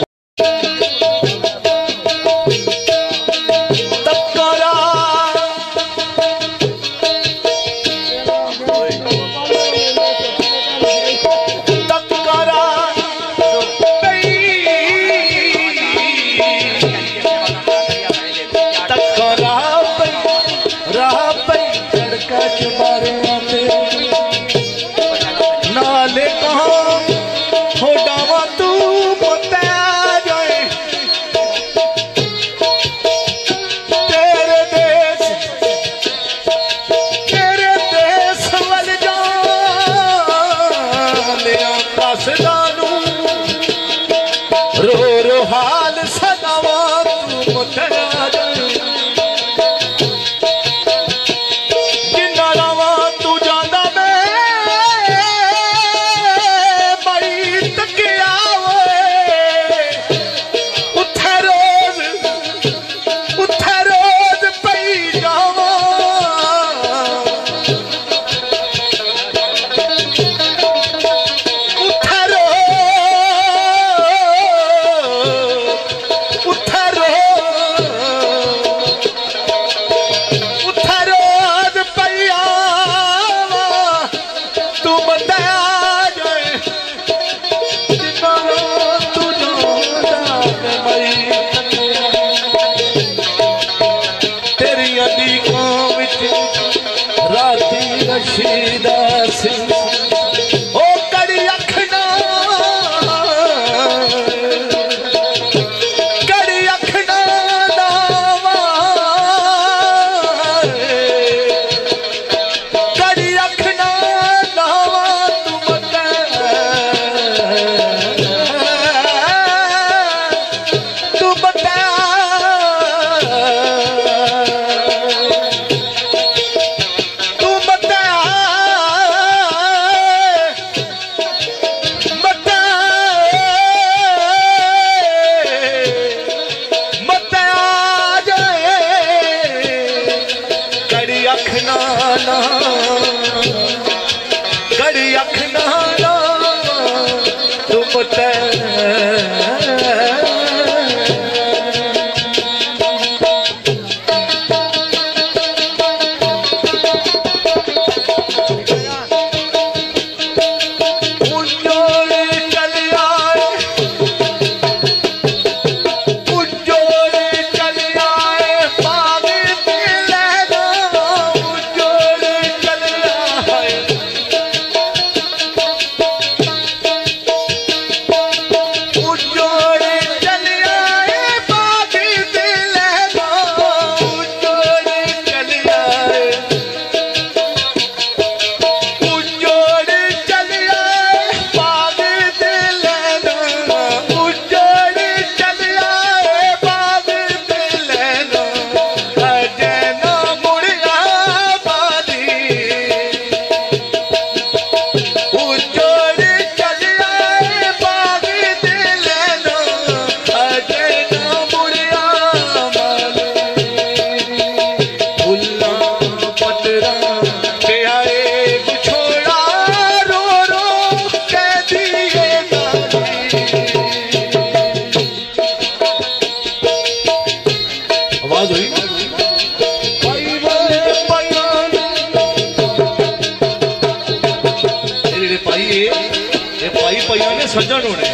सज्जन होने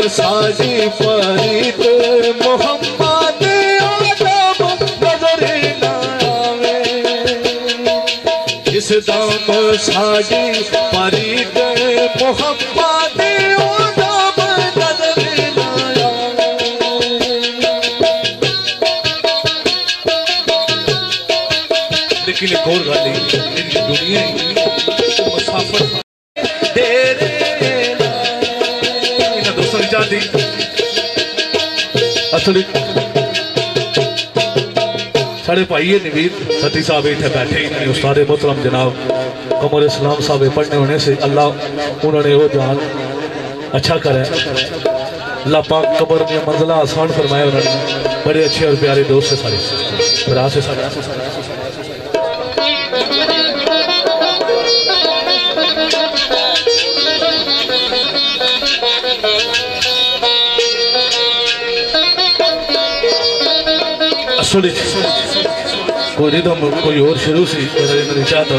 साजी फरीद मोहम्मद आदम नजर न आवे जिस दम साजी फरीद मोहम्मद आदम नजर न आवे। लेकिन एक और गल दुनिया मुसाफिर असली साढ़े भाई नवीद सती साहब इतने बैठे ही उस्ताद मोहतरम जनाब कमर इस्लाम साहब पढ़ने होने से अल्लाह उन्होंने वो जान अच्छा करे। अल्लाह पाक कबर में मंजिला आसान फरमाए। उन्होंने बड़े अच्छे और प्यारे दोस्त है सारे भरा से सारे। कोई रिदम कोई और शुरू सी नहीं चाहता।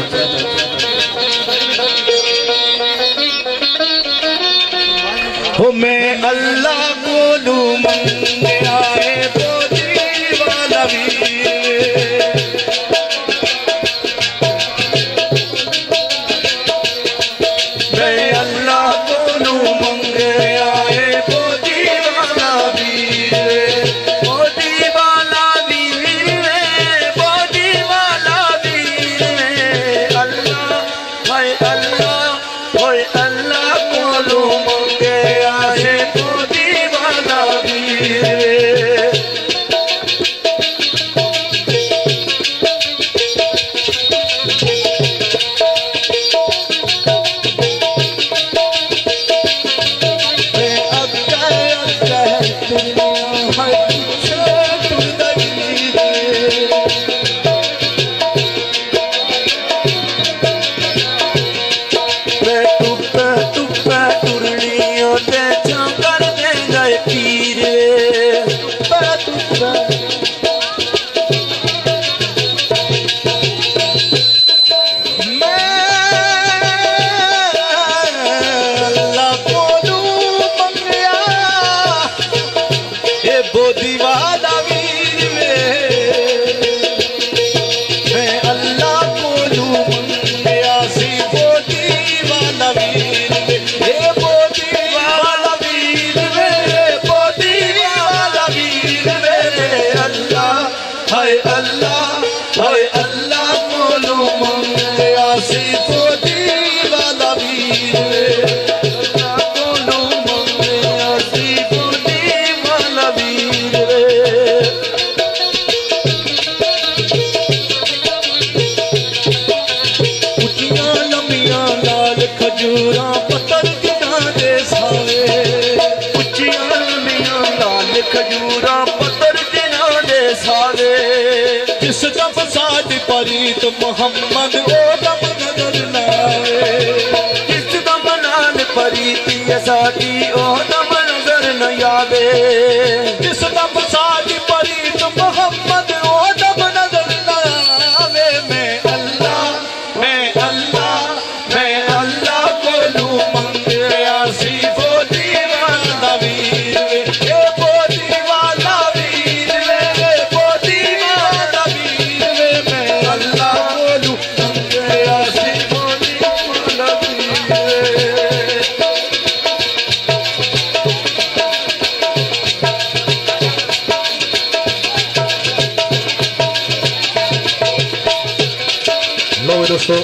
हो मैं अल्लाह को लू मंगे आए बोझी वाला मैं अल्लाह को लू मंगे आए बोझी वाला फरीद मोहम्मद ओदम नजर न आवे जिस दम नाल फरीद साडी ओदम नजर न आवे जिस दम साडी फरीद मोहम्मद ओदम नजर न आवे। मैं अल्लाह को लू मंगे आसी वो दीवाना वीर ए वो दीवाना वीर वे वो दीवाना वीर मैं अल्लाह को लू मंगे आसी वो दीवाना वीर। लो दोस्तों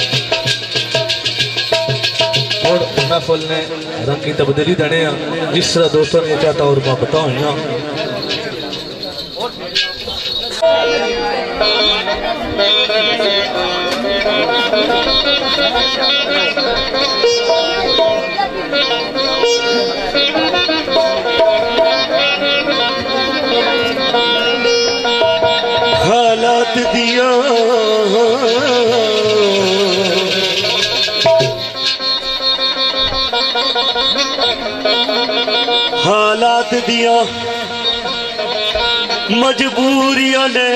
और महफिल ने रंग की तब्दीली देने जिस तरह दोस्तों ने चाहता और मोहब्बत हुई हालात दिया हालात दिया मजबूरियां ने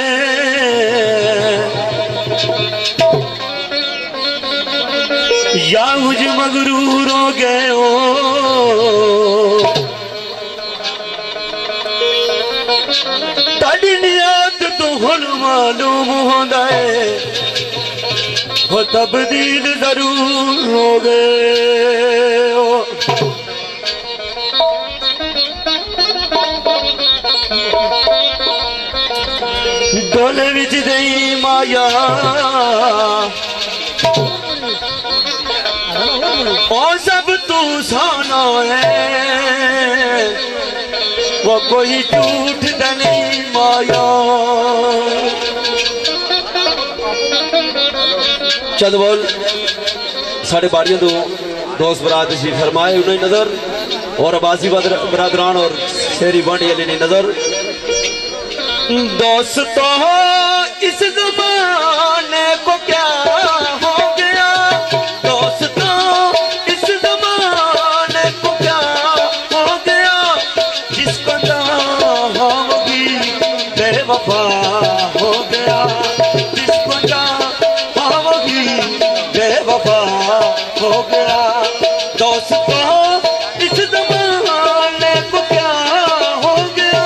या मुझ मगरूर हो गए हो ताड़ी नियत तो हुन मालूम होंदा है वो तब्दील जरूर हो गए डोले विच दई माया ओ सब तू सोना है वो कोई झूठ नहीं माया चंद बोल साढ़े बाड़ियों तो दोस्त बरात जी फरमाए उन्हें नजर और अब्बासी बरादरान और शेरी बांडी अली ने नजर दोस्तों इस ज़माने को क्या हो गया दोस्तों इस ज़माने को क्या हो गया जिसको चाहा वो भी बेवफा हो गया जिसको चाहा वो भी बेवफा हो गया दोस्तों इस ज़माने को क्या हो गया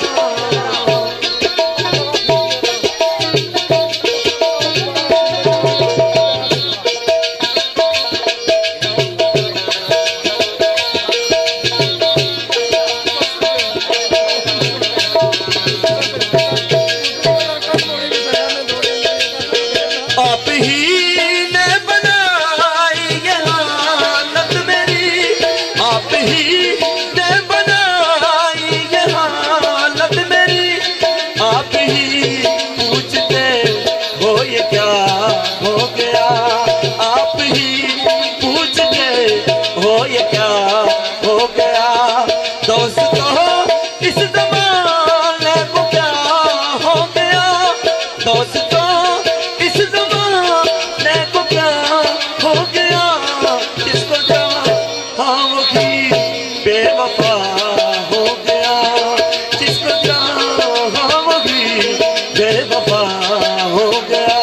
आप ही ने बनाई ये हालत मेरी आप ही ने बनाई ये हालत मेरी आप ही पूछते हो ये क्या हो गया आप ही पूछते हो ये क्या हो गया दोस्तों इस ज़माने को क्या हो गया दोस्तों इस ज़माने को क्या हो गया जिसको चाहा वो भी बेवफा हो गया जिसको चाहा वो भी बेवफा हो गया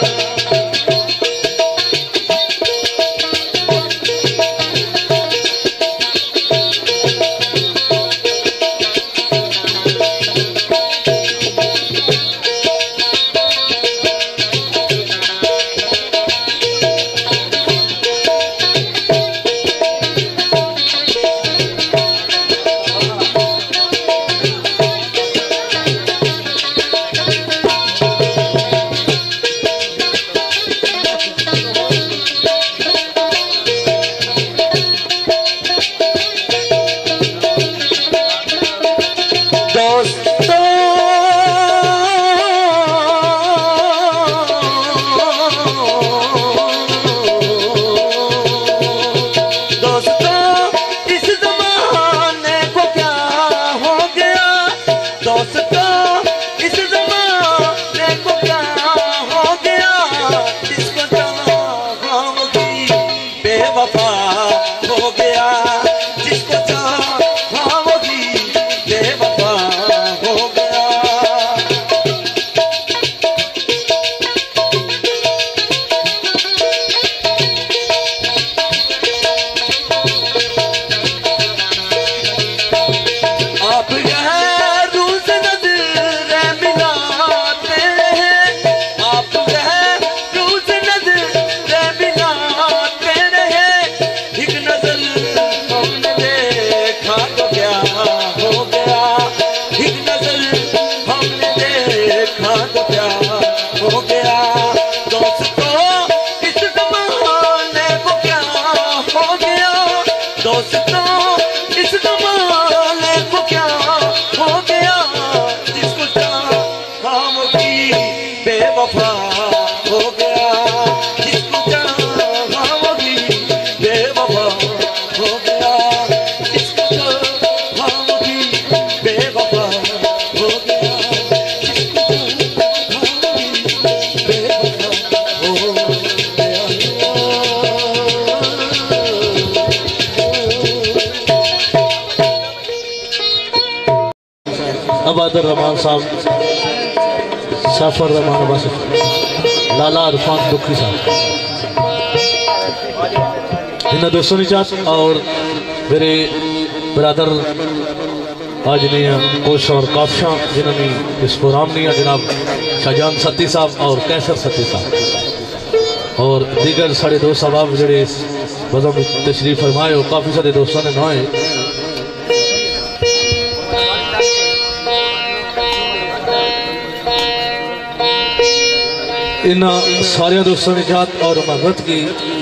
बेवफा हो गया जिसको चाहा वो भी बेवफा हो गया आप यह रोज नजर मिलाते हैं आप यह रोज नजर मिलाते रहे एक नजर हमने देखा तो क्या हो गया एक नजर हमने देखा तो क्या हो गया दोस्तों इस ज़माने को क्या हो गया दोस्तों इस ज़माने को क्या हो गया जिसको चाहा वो भी बेवफा हो गया जिसको चाहा वो भी बेवफा हो गया जिसको चाहा वो भी बेवफा हो गया जिसको चाहा वो भी बेवफा हो अबादुर रहमान साहब सफर रहमान वासिफ लाला इरफान दुखी साहब इन दोस्तों ने चाह और मेरे ब्रदर आज नहीं कोश और काफशा जिन्होंने इस प्रोग्राम नहीं जनाब शाहजान सत्ती साहब और कैसर सत्ती साहब और दीगर साढ़े दोस्त साहब जोड़े इस बज़म तशरीफ फरमाए और काफ़ी सारे दोस्तों ने नए इन सारे दोस्तों ने जात और मोहब्बत की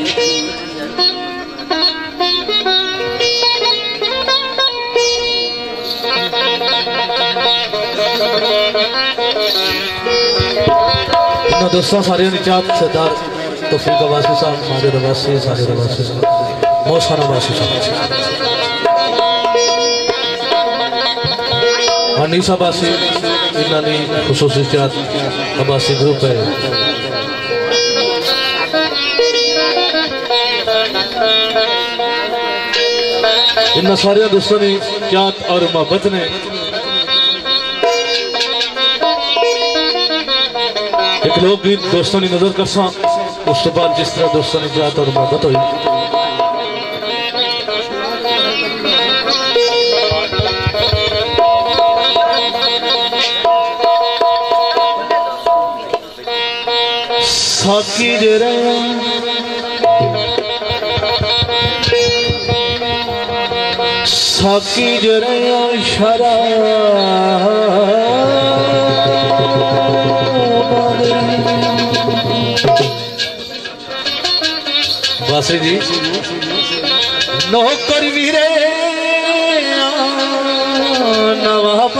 इन दोस्तों सारे निजात सरदार तौफीक अब्बासी साहब माजिद अब्बासी साजिद अब्बासी मौसम अब्बासी साहब अनीसा अब्बासी इन्होंने खुसूसी जात अब्बासी ग्रुप है इन सारे दोस्तों ने जात और मोहब्बत ने एक लोकगीत दोस्तों ने नजर कर सा उस बाद जिस तरह दोस्तों ने जात और मोहब्बत हुई साकी जरा साकी जरा बासी जी नौकर वीरे नवाब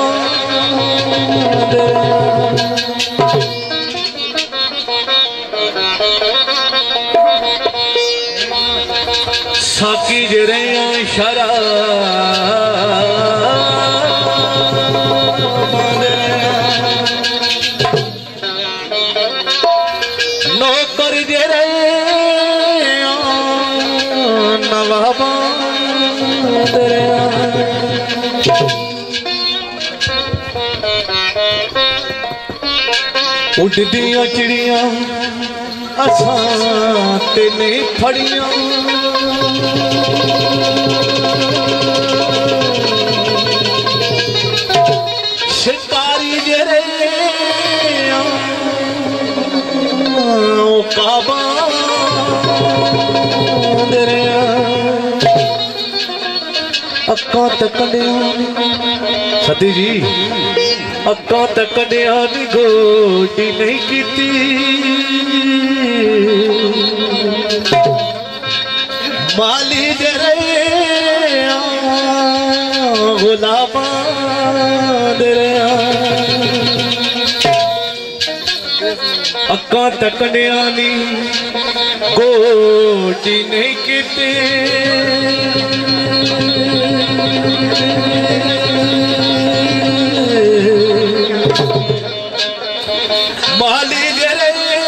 साकी जरे शरा नौकर जरे नवाबा उड़दियां चिड़ियां असां ते नहीं फड़ियां शिकारी जरे काबा अक्का तकड़िया सती जी अक्का तकड़िया गोदी नहीं कीती माली जरे गुलाबा अक्का तकड़िया गोदी नहीं कीती माली जरे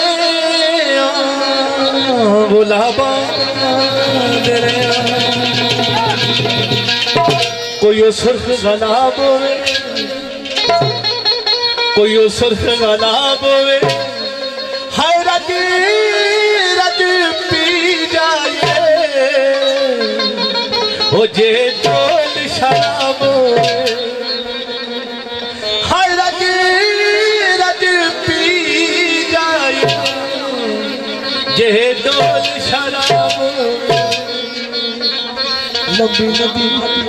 बुलाबा कोई सुर्ख गलाब होवे कोई सुर्ख गलाब होवे हाय रज रज पी जाए हो जे चोल शराब हाय रज रज पी जाए जे डोल शराब लंबी नदी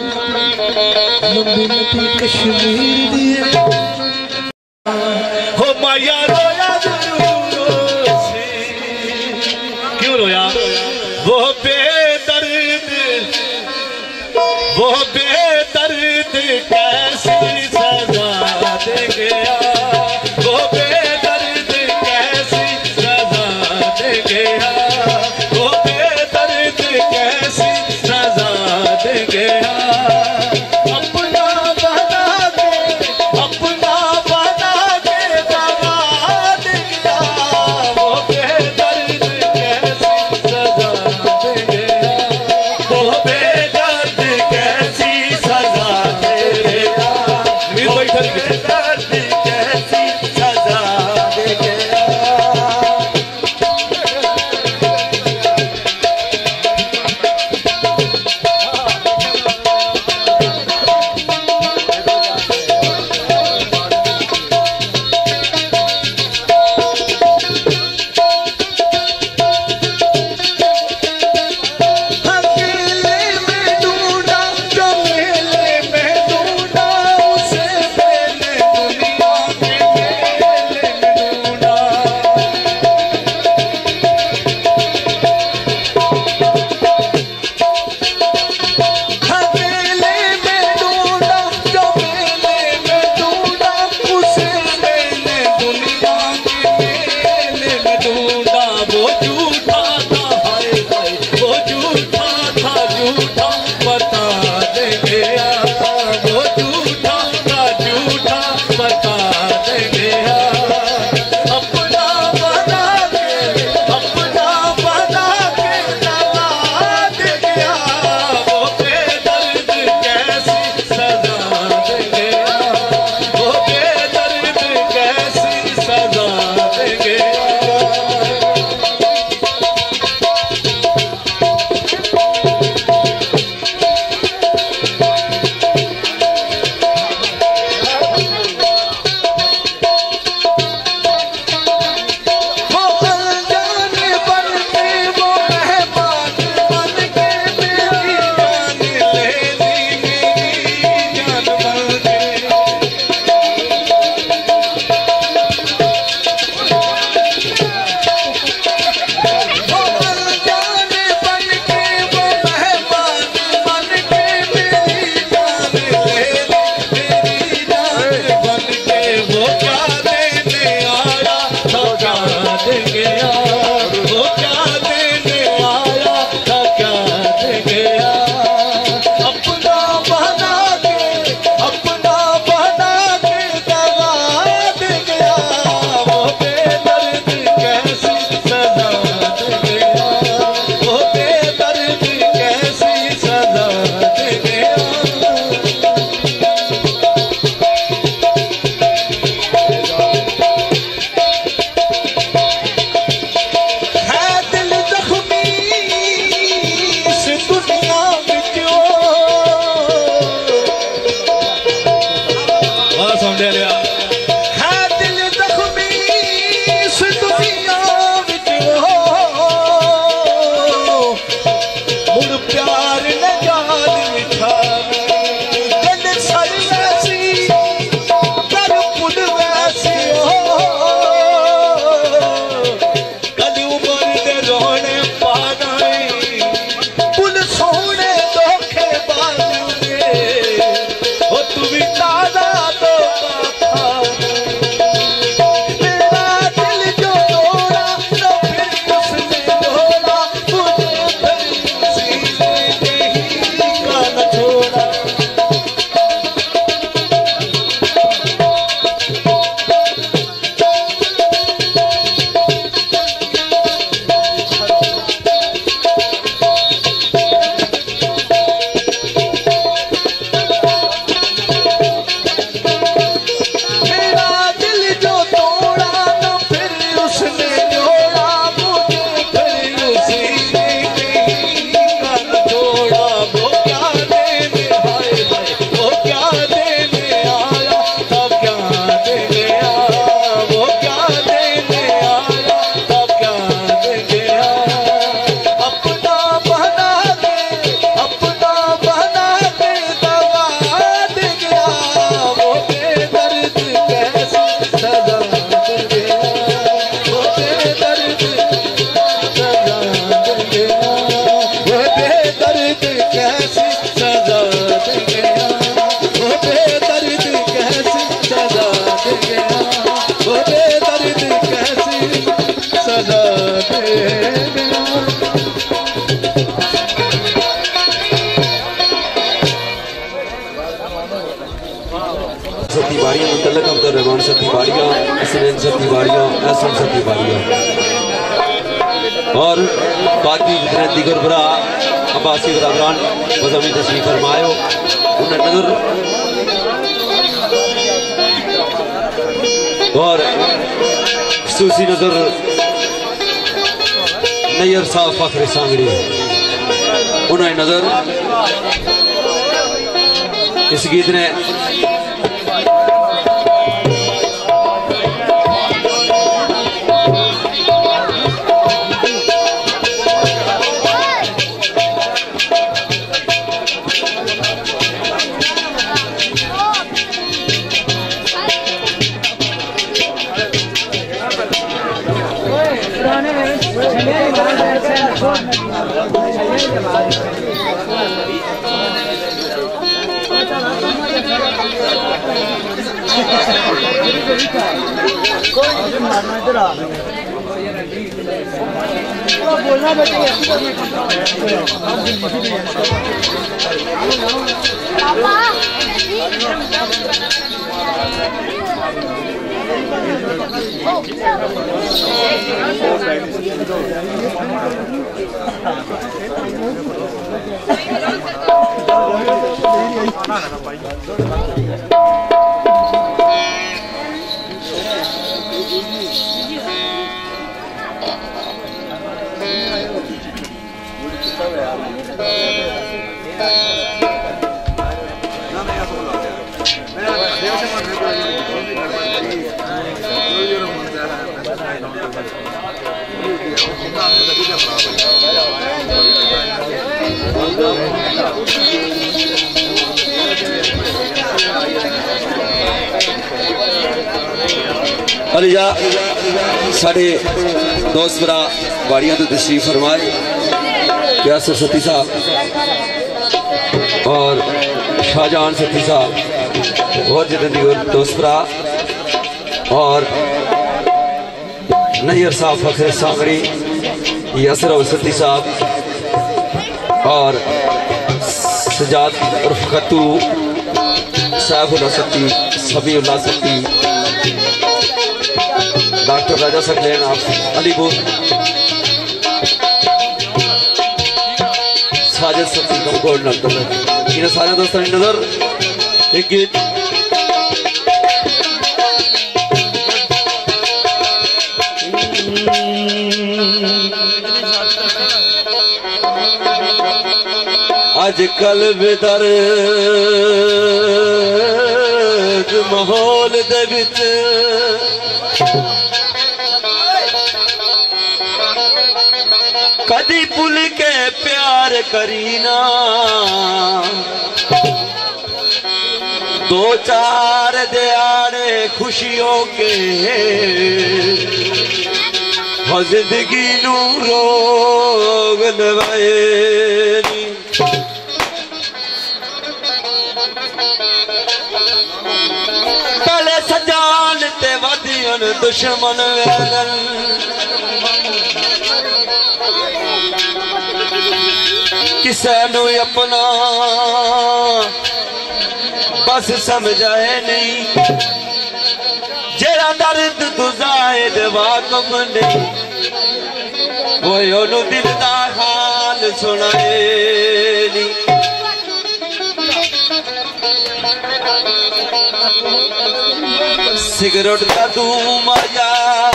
कश्मीर दी हो माया रोया से क्यों रोया वो बेदर्द कैसी सजा दे गया वो बेदर्द कैसी सजा दे गया वो बेदर्द कैसी सजा दे गया अपना बना के दवा दे गया वो बेदर्द कैसी सजा दे गया वो बेदर्द कैसी रहमान सती बाड़ियाँ, हसनैन सती बाड़ियाँ, एहसन सती बाड़ियाँ और बाकी जितने दिगर बरा अब्बासी बरादरान मजहबी तशरीफ फरमायो उन्हें नजर और खसूसी नजर नैयर साहब फखर सांगड़ी उन्हें नजर इस गीत ने बोलना बेटे अलिजा साढ़े दोस्त बरा बाड़ियाँ तो तशरीफ फरमाए यासर सती साहब और शाहजहान सती साहब और जितने दोस्त बरा और नैयर साहब फखर सांगड़ी यासर सती साहब और सजाद उर्फ खत्तू साहबुल्ला सती सबीउल्ला सती डॉक्टर राजा सकलैन आप अलीपुर साजिद सती कमकोट नंतर इन सारे दोस्तों की नजर एक गीत अजकल बेदर माहौल दे विच कदी भुल के प्यार करीना दो चार दिहाड़े खुशियों के जिंदगी नू रोग दवाए पहले सजान ते वधियन दुश्मन वेलन किसे नू अपना बस समझाए नहीं जेड़ा दर्द तुझाए वाकम नहीं वो ओनू दिल दा हाल सुनाए नहीं सिगरेट का धूम आया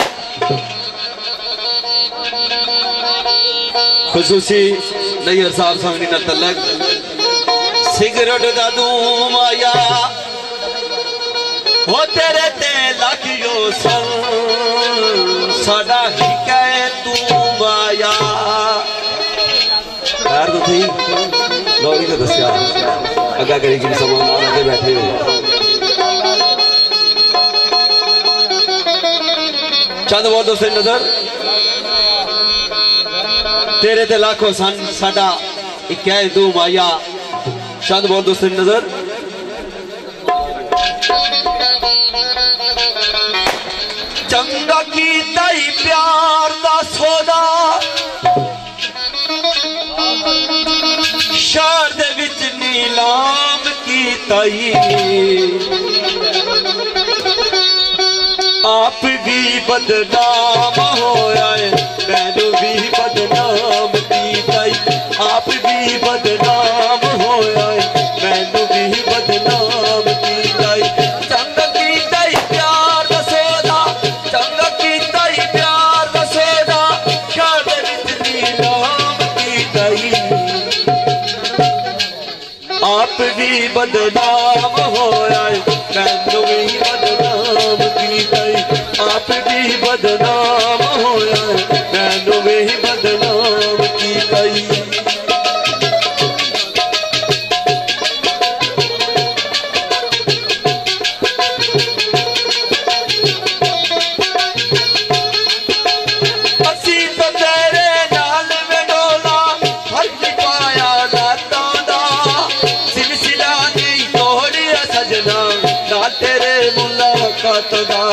खुसूसी नैयर साहब संगनी न तलक सिगरेट का धूम आया हो तेरे ते लखियो सन साडा ही कहे तू माया यार तो थी लोग तो दसिया अगा करेगी सामान आगे बैठे हुए चंद बहुत दोस्तों नजर तेरे ते लाखों सन साडा एक कहे तू माया चंद बहुत दोस्तों नजर चंगा की तई प्यार दा सौदा शहर दे विच नीलाम की तई आप भी बदनाम होया है मैनू भी बदनाम कीता आप भी बदनाम होया है मैनू भी बदनाम कीता चंगा कीता प्यार दा सौदा चंगा कीता प्यार दा सौदा शाद विच नीलाम कीता आप भी बदनाम होया है मैनू भी बदनाम कीता आप भी बदनाम होया मैनू भी बदनाम कीता असी तो तेरे नाल में डोला फर्क पाया रातां दा सिलसिला नहीं तोड़िया सजना ना तेरे मुलाकात दा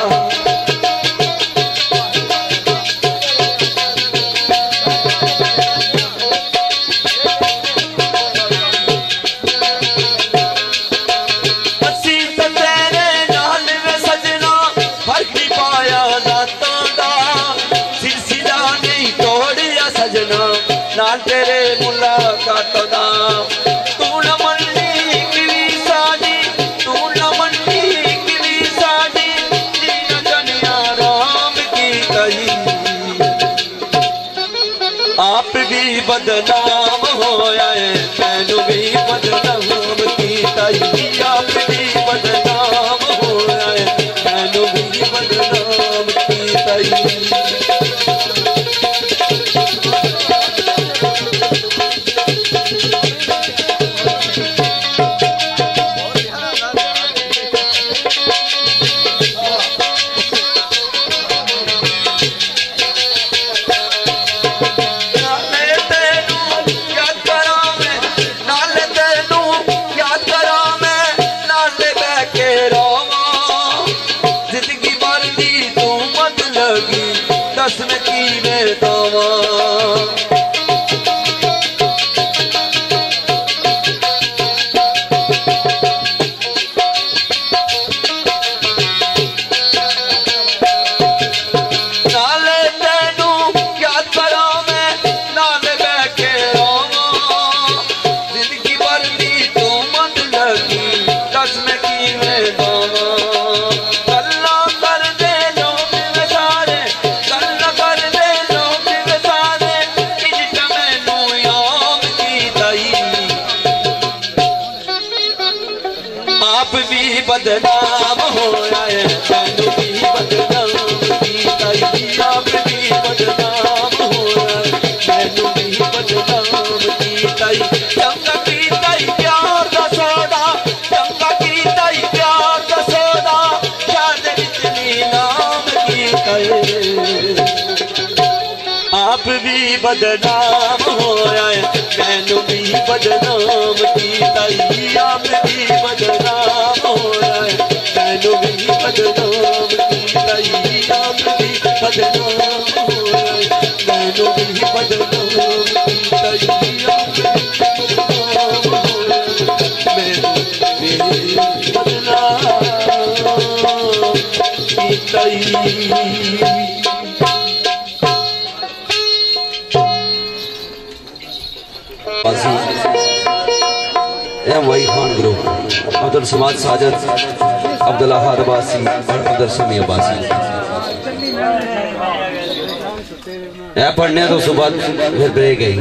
नाल तेरे मुलाकात दा तू न मन्नी किवी साडी तू न मन्नी किवी साडी दीन कन्या राम की कही आप भी बदनाम होया है मैनू भी बदनाम कीता आप भी बदनाम होया है मैनू भी बदनाम कीता बदनाम होया है मैनू भी बदनाम कीता आप भी बदनाम होया मैनू भी बदनाम कीता चंगा कीता प्यार दा सौदा चंगा कीता प्यार दा सौदा शाद विच नीलाम कीता आप भी बदनाम होया है मैनू भी बदनाम कीता आप भी बदनाम होया है मैनू भी बदनाम कीता आप भी बदनाम होया है मैनू भी बदनाम कीता आप भी बदनाम होया मैनू भी बदनाम कीता वही खान ग्रुप अब्दुल समाद साजद अब्दुल्लाह अब्बासी और अब्दुल समी अब्बासी पढ़ने तो सुबह फिर ब्रेक गई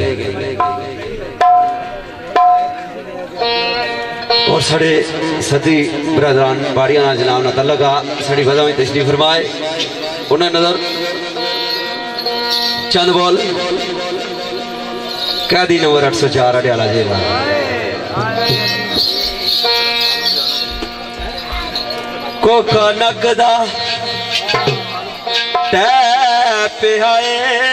और साढ़े सती ब्रदरान बाड़िया जनाब ना तलका साड़ी वजह में तशरीफ फरमाए उन्हें नजर चंद बोल कैदी नंबर 804 अडियाला जेल कोका नकदा टैप आए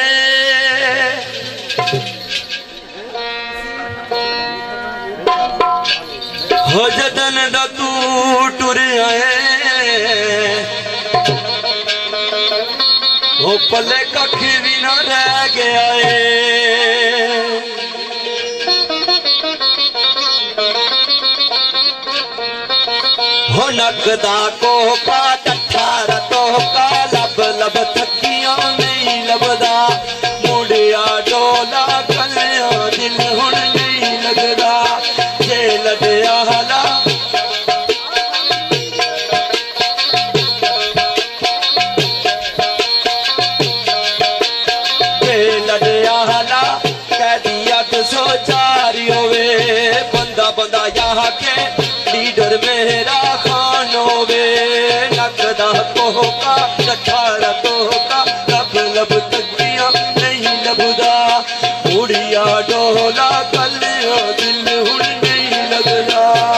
हो जदन दा तू टुर आए हो पले कख भी ना रह गया है हो नकदा को का 18 तो कोका लब लब थकिया नहीं लभदा मुड़िया डोला कलिया दिल हुण नहीं लगदा जे लदया हला बंदा बंदा यहाँ के लीडर मेरा खान होवे नकदा कोका अठारा कोका लब लब तकिया नहीं लभदा उड़िया डोला कलिया दिल हुण नहीं लगदा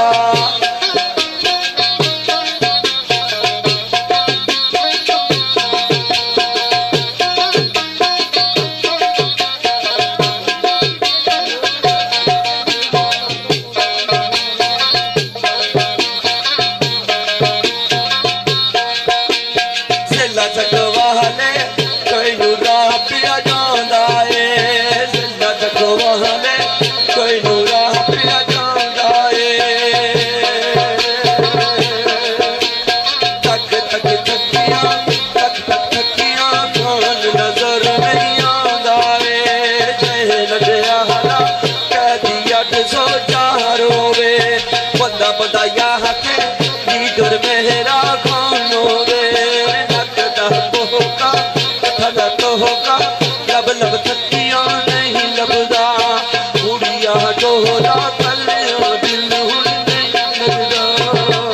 लब लब थकिया नहीं लभदा उड़िया डोला कलिया दिल हुण नहीं लगदा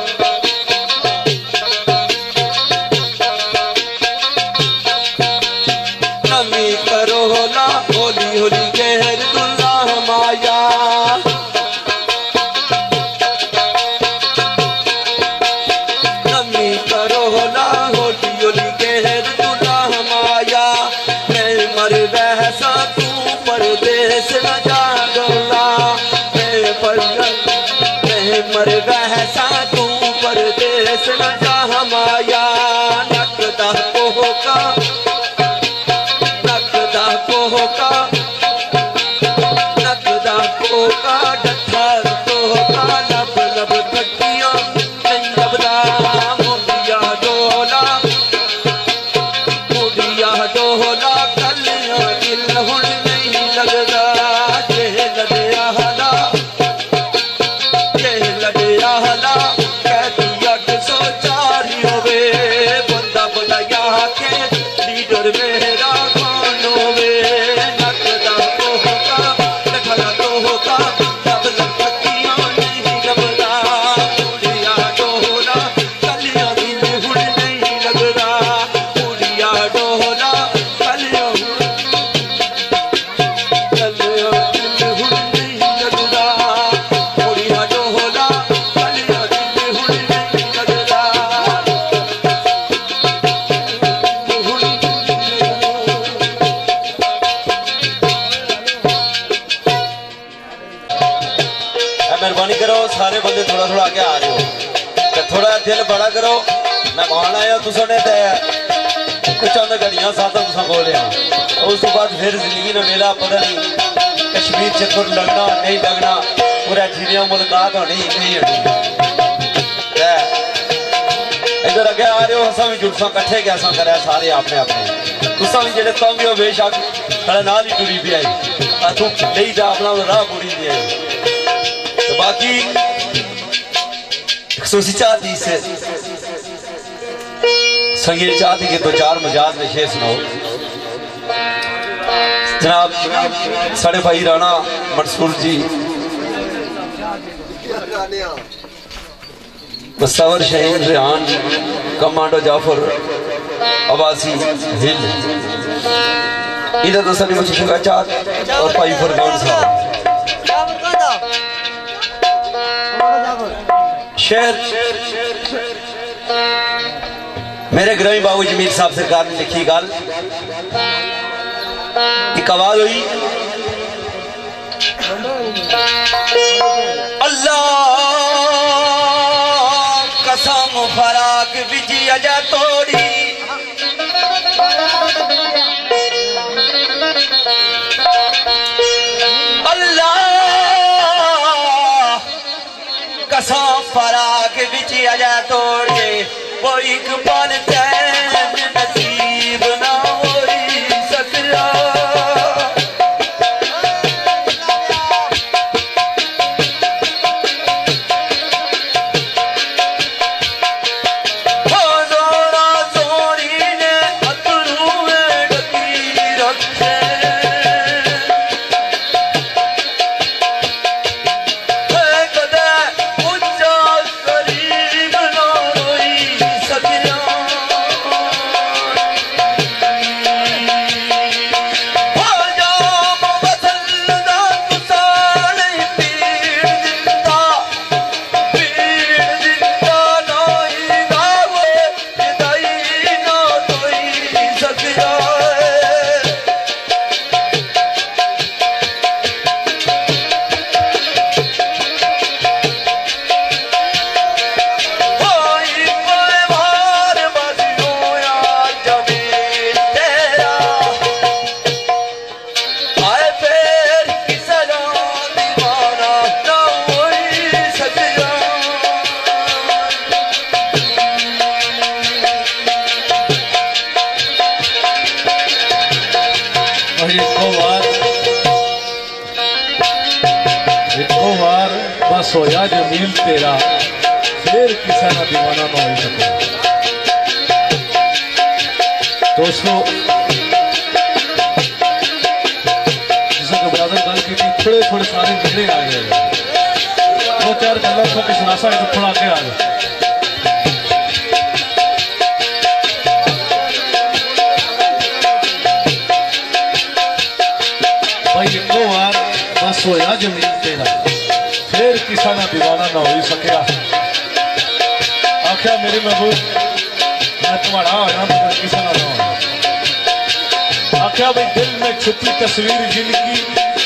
नमी करो होला होली होली गहर दुल्ला माया नमी करो होला होली होली गहर दुल्ला माया मर वैसा तू परदेस न जा डोला मर वैसा तू परदेस न जा माया नकदा कोका नकदा कोका नकदा कोका डठार कोका लब लब थकिया नहीं लभदा मुड़िया डोला मुड़िया डोला दिल हुण नहीं लगदा जे लदया हला कहतिया 104 होवे बंदा बंदा यहाँ के लीडर मेरा कौन होवे नकदा कोका लखना कोका लब लब थकिया नहीं लभदा मुड़िया डोला कलिया दिल हुण नहीं लगदा मुड़िया डोला कलिया मेहरबानी करो सारे बंदे थोड़ा थोड़ा आगे आ जाओ थोड़ा दिल बड़ा करो मेहमान आया तुसने कुछ चंद घड़ियां साथ तुसा बोले उस तो बाद फिर जिंदगी में मेला पता नहीं कश्मीर चक्कर लगना नहीं लगना पूरा जिनिया मुलाकात होनी नहीं होनी इधर अगे आ रहे हो असा भी जुड़सा कट्ठे गया करे सारे अपने अपने तुसा भी जेडे तंग हो बेशक साढ़े नाल ही टुरी भी आई तू नहीं जा अपना राह पूरी दी आई तो बाकी खसूसी चाहती से संगीत चाहती कि 2-4 मजाज में शेर सुनाओ जनाब साढ़े भाई राणा मंसूर जी मुस्तवर शहीद रेहान कमांडो जाफर अब्बासी हिल इधर तो सभी मुझे शुक्राचार और भाई फरमान साहब शेर मेरे ग्रामी बाबू जमीर साहब सरकार ने लिखी गल एक आवाज हुई अल्लाह कसम फराक बिजी अजा तोड़ी अल्लाह कसम फराक बिजी अजा तोड़े वो एक पल एको बार बस होया जमील तेरा फिर किसी ना दीवाना ना हो सके। दोस्तों जिस ब्रदर गल की थोड़े थोड़े सारे मेरे आ गए, दो चार गल की सुनासा है तो थोड़ा आगे आ गए। भाई एको बार बस होया जमीन तेरा फिर किसा ना दीवाना ना हो सकिया। आख्या मेरी महबूब मैं तुम्हारा होना तो फिर किसा ना हो। आख्या भाई दिल में छुपी तस्वीर जिनकी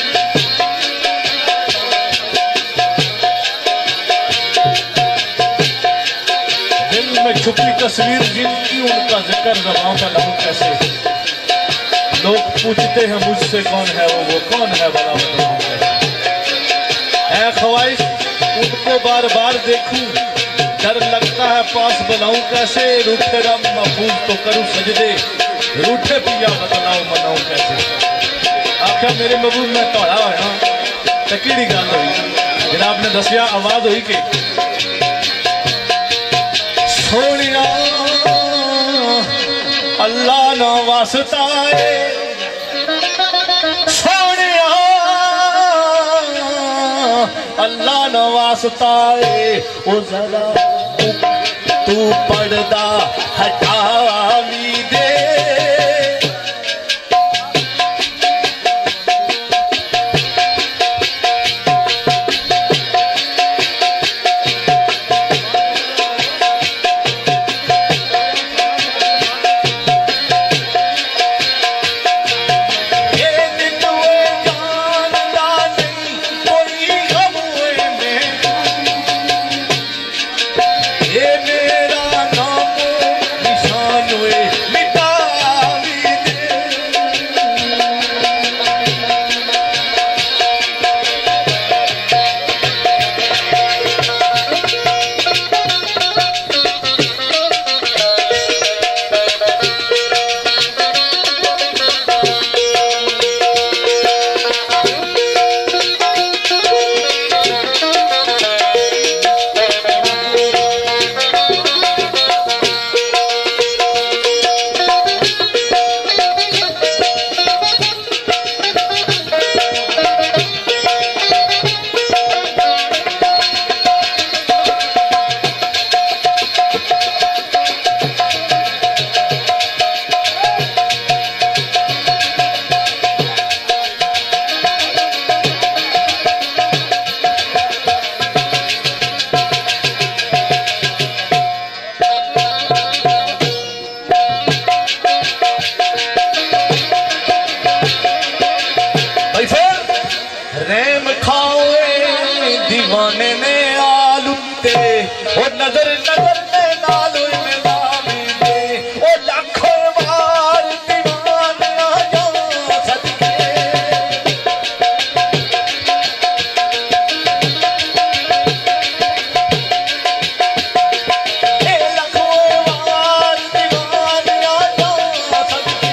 दिल में छुपी तस्वीर जिनकी उनका जिक्र ज़बान पे लाऊं कैसे। लोग पूछते हैं मुझसे कौन है वो कौन है भला बताऊं कैसे। है ख्वाहिश उनको बार बार देखूं, डर लगता है पास बुलाऊं कैसे। रूठे रब महफूज तो करूं सजदे, रूठे पिया बदलाऊं मनाऊं कैसे। आखिर मेरे महबूब मैं तोड़ा होया तो केड़ी गल हुई जनाब ने दसिया आवाज हुई कि सोनिया अल्लाह ना वास्ता है, सोनिया अल्लाह ना वास्ता है। ओ जरा तू पर्दा हटावी दे, दीवाने ने आलुते और नजर नजर ने नालू में नामी दे ओ लाखों बार दीवाने आ जा सदके। ए लाखों बार दीवाने आ जा सदके।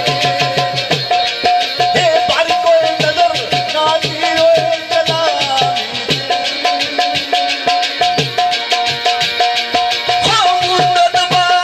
ए बारी कोई नजर नाती होए कलामी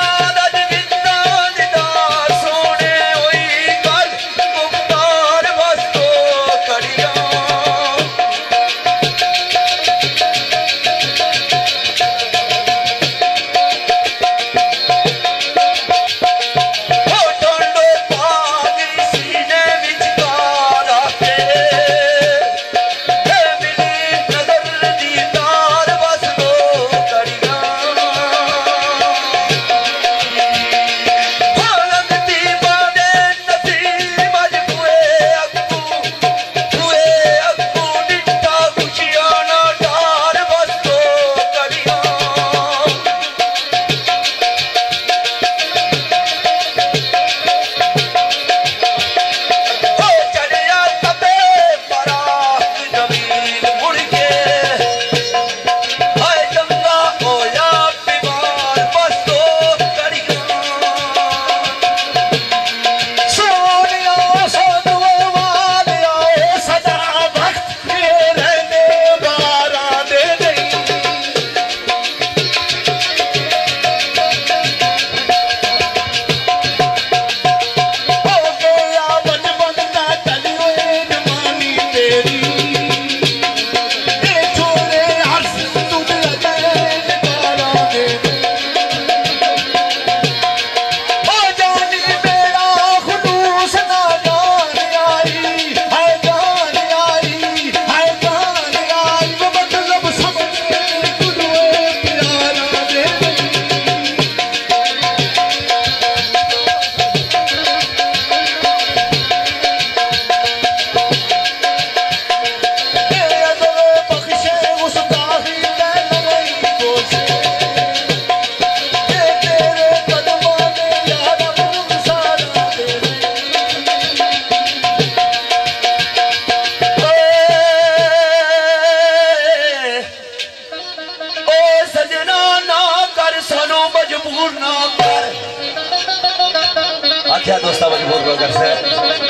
आख्या दोस्ता मजबूर को कर से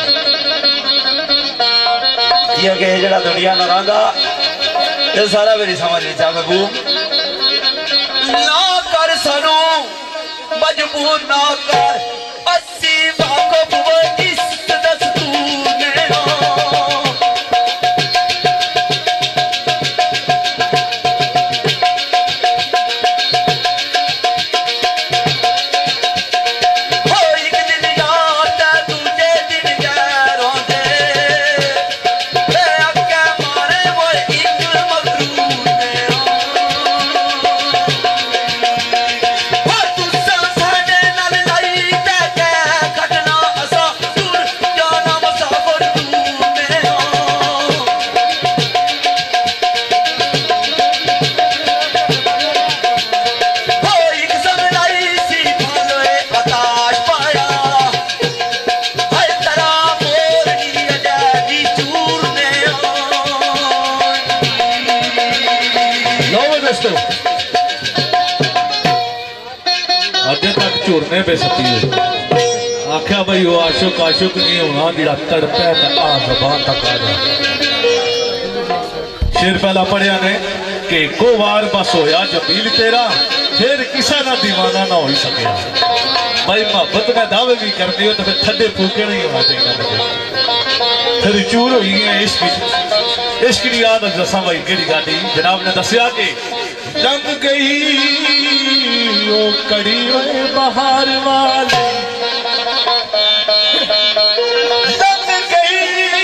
ये के जड़ा दुनिया न रंगा ये सारा मेरी समझ नहीं चाहे महबूब ना कर सनू मजबूर ना कर अस्सी वाकफ वो इस दस्तूर ने झूरने पे सती आख्या भाई वो आशुक आशुक नहीं होना जिड़ा तड़पे आ जबान तक आ जा शेर पहला पढ़िया ने कि को वार बस होया जमील तेरा फिर किसा ना दीवाना ना हो ही सके भाई मोहब्बत में दावे भी करनी हो तो फिर ठंडे फूके नहीं होना चाहिए फिर चूर हुई है इश्क की याद दसा भाई केड़ी गाड़ी जनाब ने दसिया कि जंग गई ओ कड़ी ओए बहार वाली जंग गई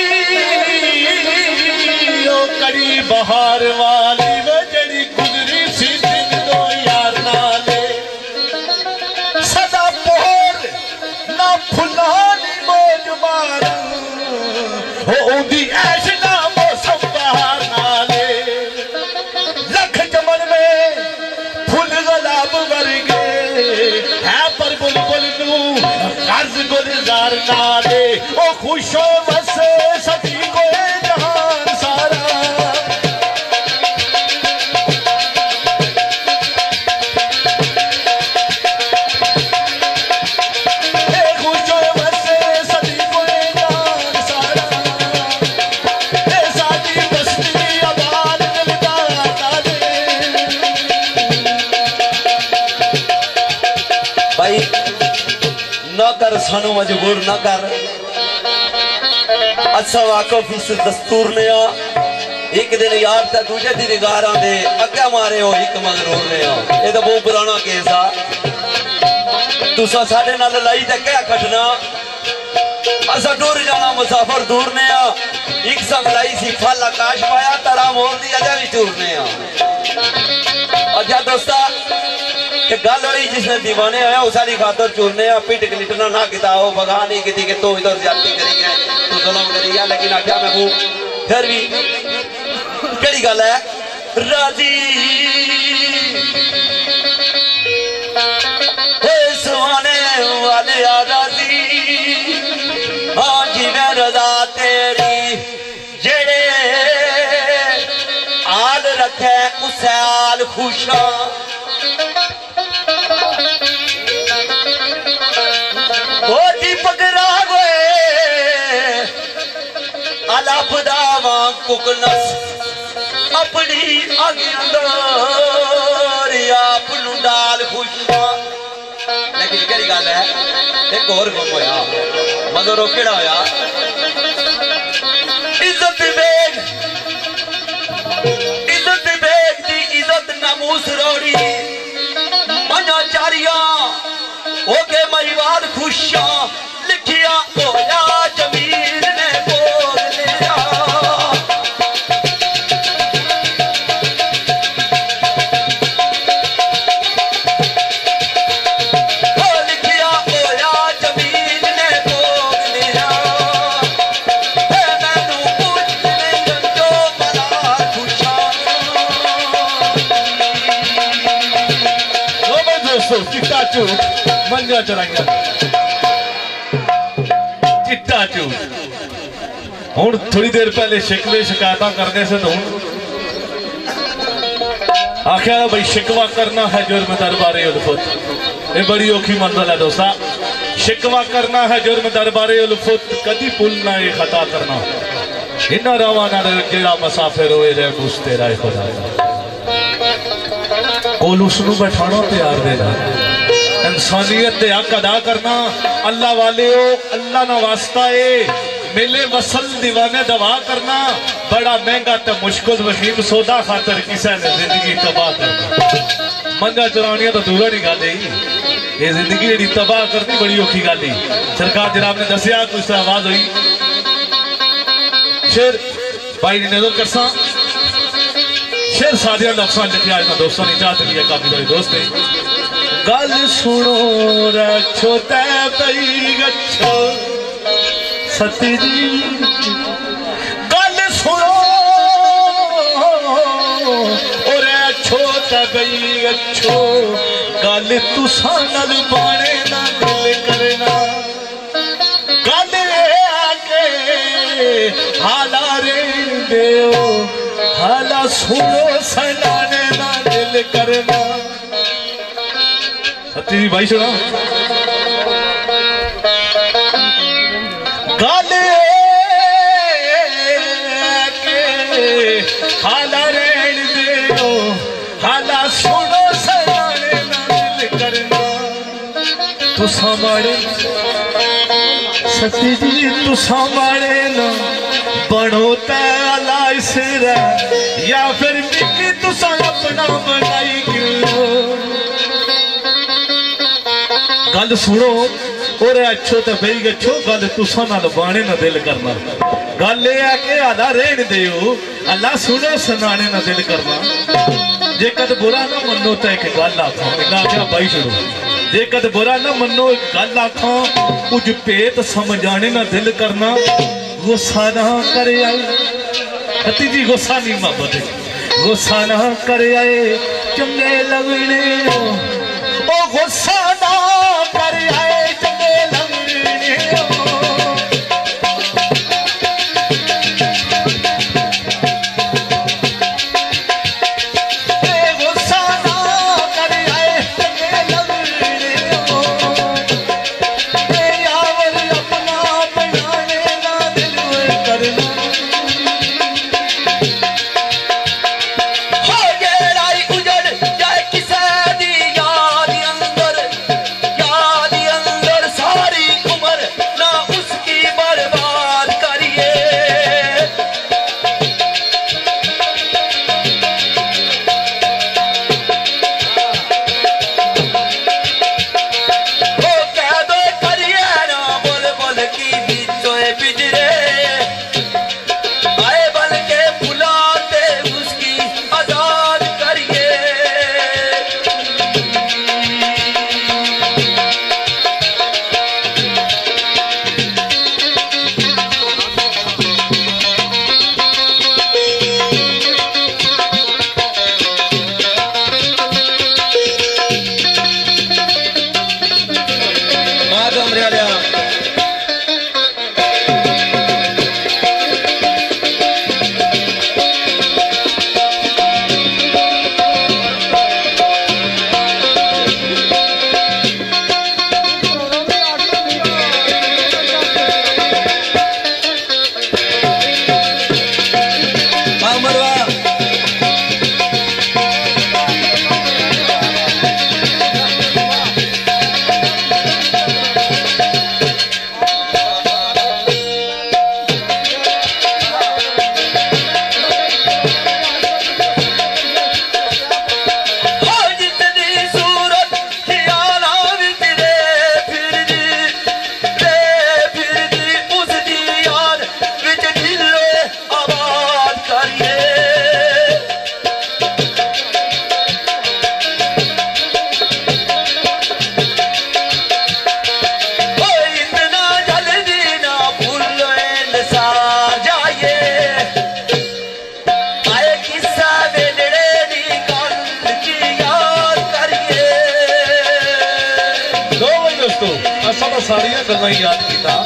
ओ कड़ी बहार वाली वो जड़ी गुजरी सी दिन दो यार नाले सदा पोर ना फुलानी मौज मार हो उंदी ऐश ना मौसम बहार नाले लख चमन में फुल गुलाब वर्गे है पर बुलबुल नू कर्ज गुलजार नाले ओ खुशो वसे सभी को जहान सारा खुशो वसे सभी को जहान सारा सादी बस्ती आबाद भाई न कर सानू मजबूर न कर अच्छा वाकफ इस दस्तूर ने एक दिन यार था दूजे दिन गारा दे अग्गे मारे हो एक मगरूर ने ये तो बहुत पुराना केस आ तुसा साडे नाल लड़ाई ते क्या कटना असा टूर जाना मुसाफिर दूर ने एक संग लाई सी फल आकाश पाया तरा मोर दी अजा भी चूर ने अच्छा दोस्ता कि गल हुई जिसने दीवाने आया उस सारी खातर चूरने पिट लिटना ना किता हो बगा नहीं की कि तू इधर ज्यादती करी है तू जुल्म करी है लेकिन आख्या मैं वो फिर भी केड़ी गल है राजी सुहाने वाले राजी हाँ जी मैं रजा तेरी जेड़े आल रखे उस आल खुशा कुकनस अपनी आगे अंदर आप डाल खुशा लेकिन केड़ी गल है एक और गुम होया मगर वो केड़ा होया इज्जत बेग दी इज्जत नामूस रोड़ी मना चारिया ओके महिवार खुशा लिखिया होया जमीन ने बोल लिया चिट्टा झूठ मंजा चलाइया चिट्टा झूठ हूं थोड़ी देर पहले शिकवे शिकायत करने से तो आख्या भाई शिकवा करना है जुर्म दरबारे उल्फत ये बड़ी औखी मंजिल है दोस्ता शिकवा करना है जुर्म दरबारे उल्फत कदी भूलना ये खता करना इन्ना रवाना जेड़ा मुसाफिर होए रहे मुझते राय खुदा कोल उसनू बैठाना प्यार देना इंसानियत ते हक अदा करना अल्लाह वाले हो अल्लाह ना वास्ता है मेले वसल दीवाने दवा करना बड़ा महंगा तो मुश्किल वहीम सौदा खातर किसी ने जिंदगी तबाह करना मंजा चुरानिया तो दूर नहीं गल ये जिंदगी जी तबाह करनी बड़ी औखी गल ही सरकार जनाब ने दसिया कुछ आवाज हुई शेर भाई ने नजर करसा शेर सादिया लफ्ज़ लिखे आज मैं दोस्तों ने चाहते लिया काफी बड़े दोस्त है गल सुनो रखो तै पई गच्छो सती जी गल सुनो और अच्छो तै पई गच्छो गल तुसा नल बाणे ना दिल करना गल आके हाला रे देओ हाला सुनो सनाने ना दिल करना सती जी भाई सुना गाले के हाला रेण देओ हाला सुनो सनाने ना दिल करना तुसा माड़े सती जी तुसा माड़े ना बनो तैला सिर या फिर मिकी तुसा अपना बनाई क्यों गल सुनो और अच्छो तो बही गच्छो गल तुसा नाल बाणे ना दिल करना गल यह है कि आला रहन देओ अल्लाह सुनो सनाने ना दिल करना जे कद बुरा ना मनो तो एक गल आखा इन्ना आख्या भाई छोड़ो जे कद बुरा ना मनो एक गल आखा कुछ भेत समझाने ना दिल करना गुस्सा ना करे आए सती जी गुस्सा नहीं मोहब्बत गुस्सा ना करे आए चंगे लगने ओ गुस्सा ना करे आए चंगे लगने गुस्सा ना करे आए चंगे लगने यावर अपना बनाने ना दिल करना हो गेलाई उजड़ जाए किसे दी याद अंदर सारी उम्र ना उसकी बर्बाद करिए ओ कह दो करिए ना बोल बोल की बीचोए बिजरे आए बल के बुलाते उसकी आजाद करिए माधव मर्यादा मरवा हो जितनी सूरत ख्याला विच रे फिर दी उस दी याद विच दिलो आबाद करिए ओ इतना जल्दी ना भूलो इंसार जाइए आए किस्सा वेलड़े दी गल की याद करिए दो भाई दोस्तों असा तो सारिया गल्लां याद किया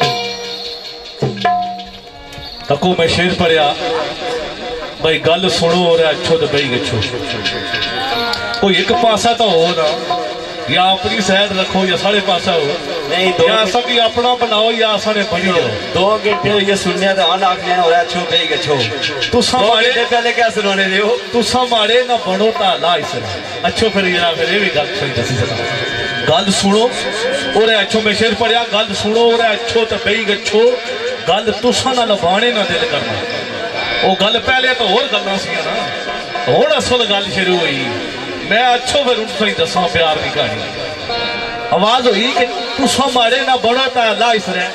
तको मैं शेर पढ़िया भाई गल सुनो और अच्छो तो बही गच्छो कोई एक पासा तो हो ना या अपनी साइड रखो या साढ़े पासा हो नहीं दो या सकी अपना बनाओ या सारे बनी जाओ। 2 घंटे ये सुनने तो आना आखने हो रहा छो कहीं के छो तू समारे पहले क्या सुनाने दे हो तू समारे ना बनो ता ला इसरा अच्छो फिर जरा फिर ये भी गल सही दसी सका गल सुनो और अच्छो में शेर पढ़िया गल सुनो और अच्छो तो पई गच्छो गल तुसा ना लबाने ना दिल करना वो गल पहले तो और गल्लां सी ना हुण असल गल शुरू हुई मैं अच्छो फिर उन सही दसा प्यार की कहानी आवाज हुई कि तुसा मारे ना बनो ता ला इसरा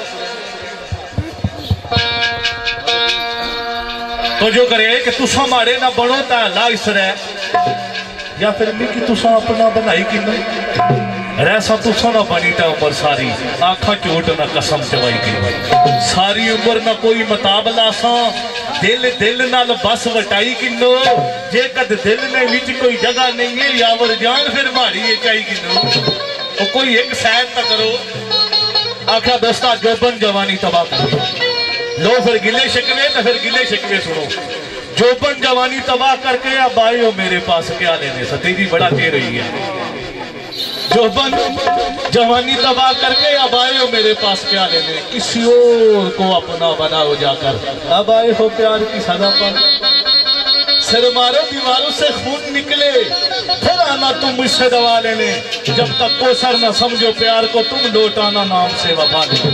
तो जो करे कि तुसा मारे ना बनो ता ला इसरा या फिर मिकी तुसा अपना बनाई कि नहीं रैसा तुसा ना बनी ता उम्र सारी आखा चोट ना कसम चवाई की सारी उम्र ना कोई मुताबला सा दिल दिल नाल बस वटाई किनो जे कद दिल ने विच कोई जगह नहीं है यावर जान फिर मारी है चाई किनो तो कोई एक सैद ता करो आखा दोस्ता जोबन जवानी तबाह करो लो फिर गिले शिकवे तो फिर गिले शिकवे सुनो जोबन जवानी तबाह करके अब आए हो मेरे पास क्या लेने सती जी बड़ा चेर रही है जोबन जवानी तबाह करके अब आए हो मेरे पास क्या लेने किसी और को अपना बनाओ जाकर अब आए हो प्यार की सदा पर सिर मारो दीवारों से खून निकले फिर आना तुम मुझसे दवा लेने जब तक को सर न समझो प्यार को तुम लौटाना नाम से वफा लेने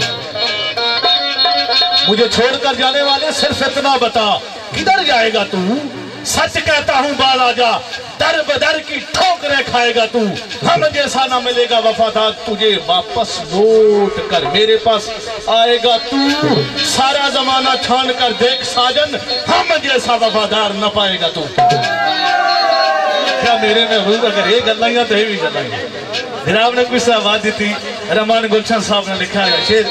मुझे छोड़कर जाने वाले सिर्फ इतना बता किधर जाएगा तू सच कहता हूँ बाल आजा दर बदर की ठोकरें खाएगा तू हम जैसा ना मिलेगा वफादार तुझे वापस लौट कर मेरे पास आएगा तू सारा जमाना छान कर देख साजन हम जैसा वफादार न पाएगा तू क्या मेरे में रूज अगर ये गल्लाइयां तो ये भी गल्लाइयां फिर आपने कुछ आवाज दी थी रहमान गुलशन साहब ने लिखा है शेर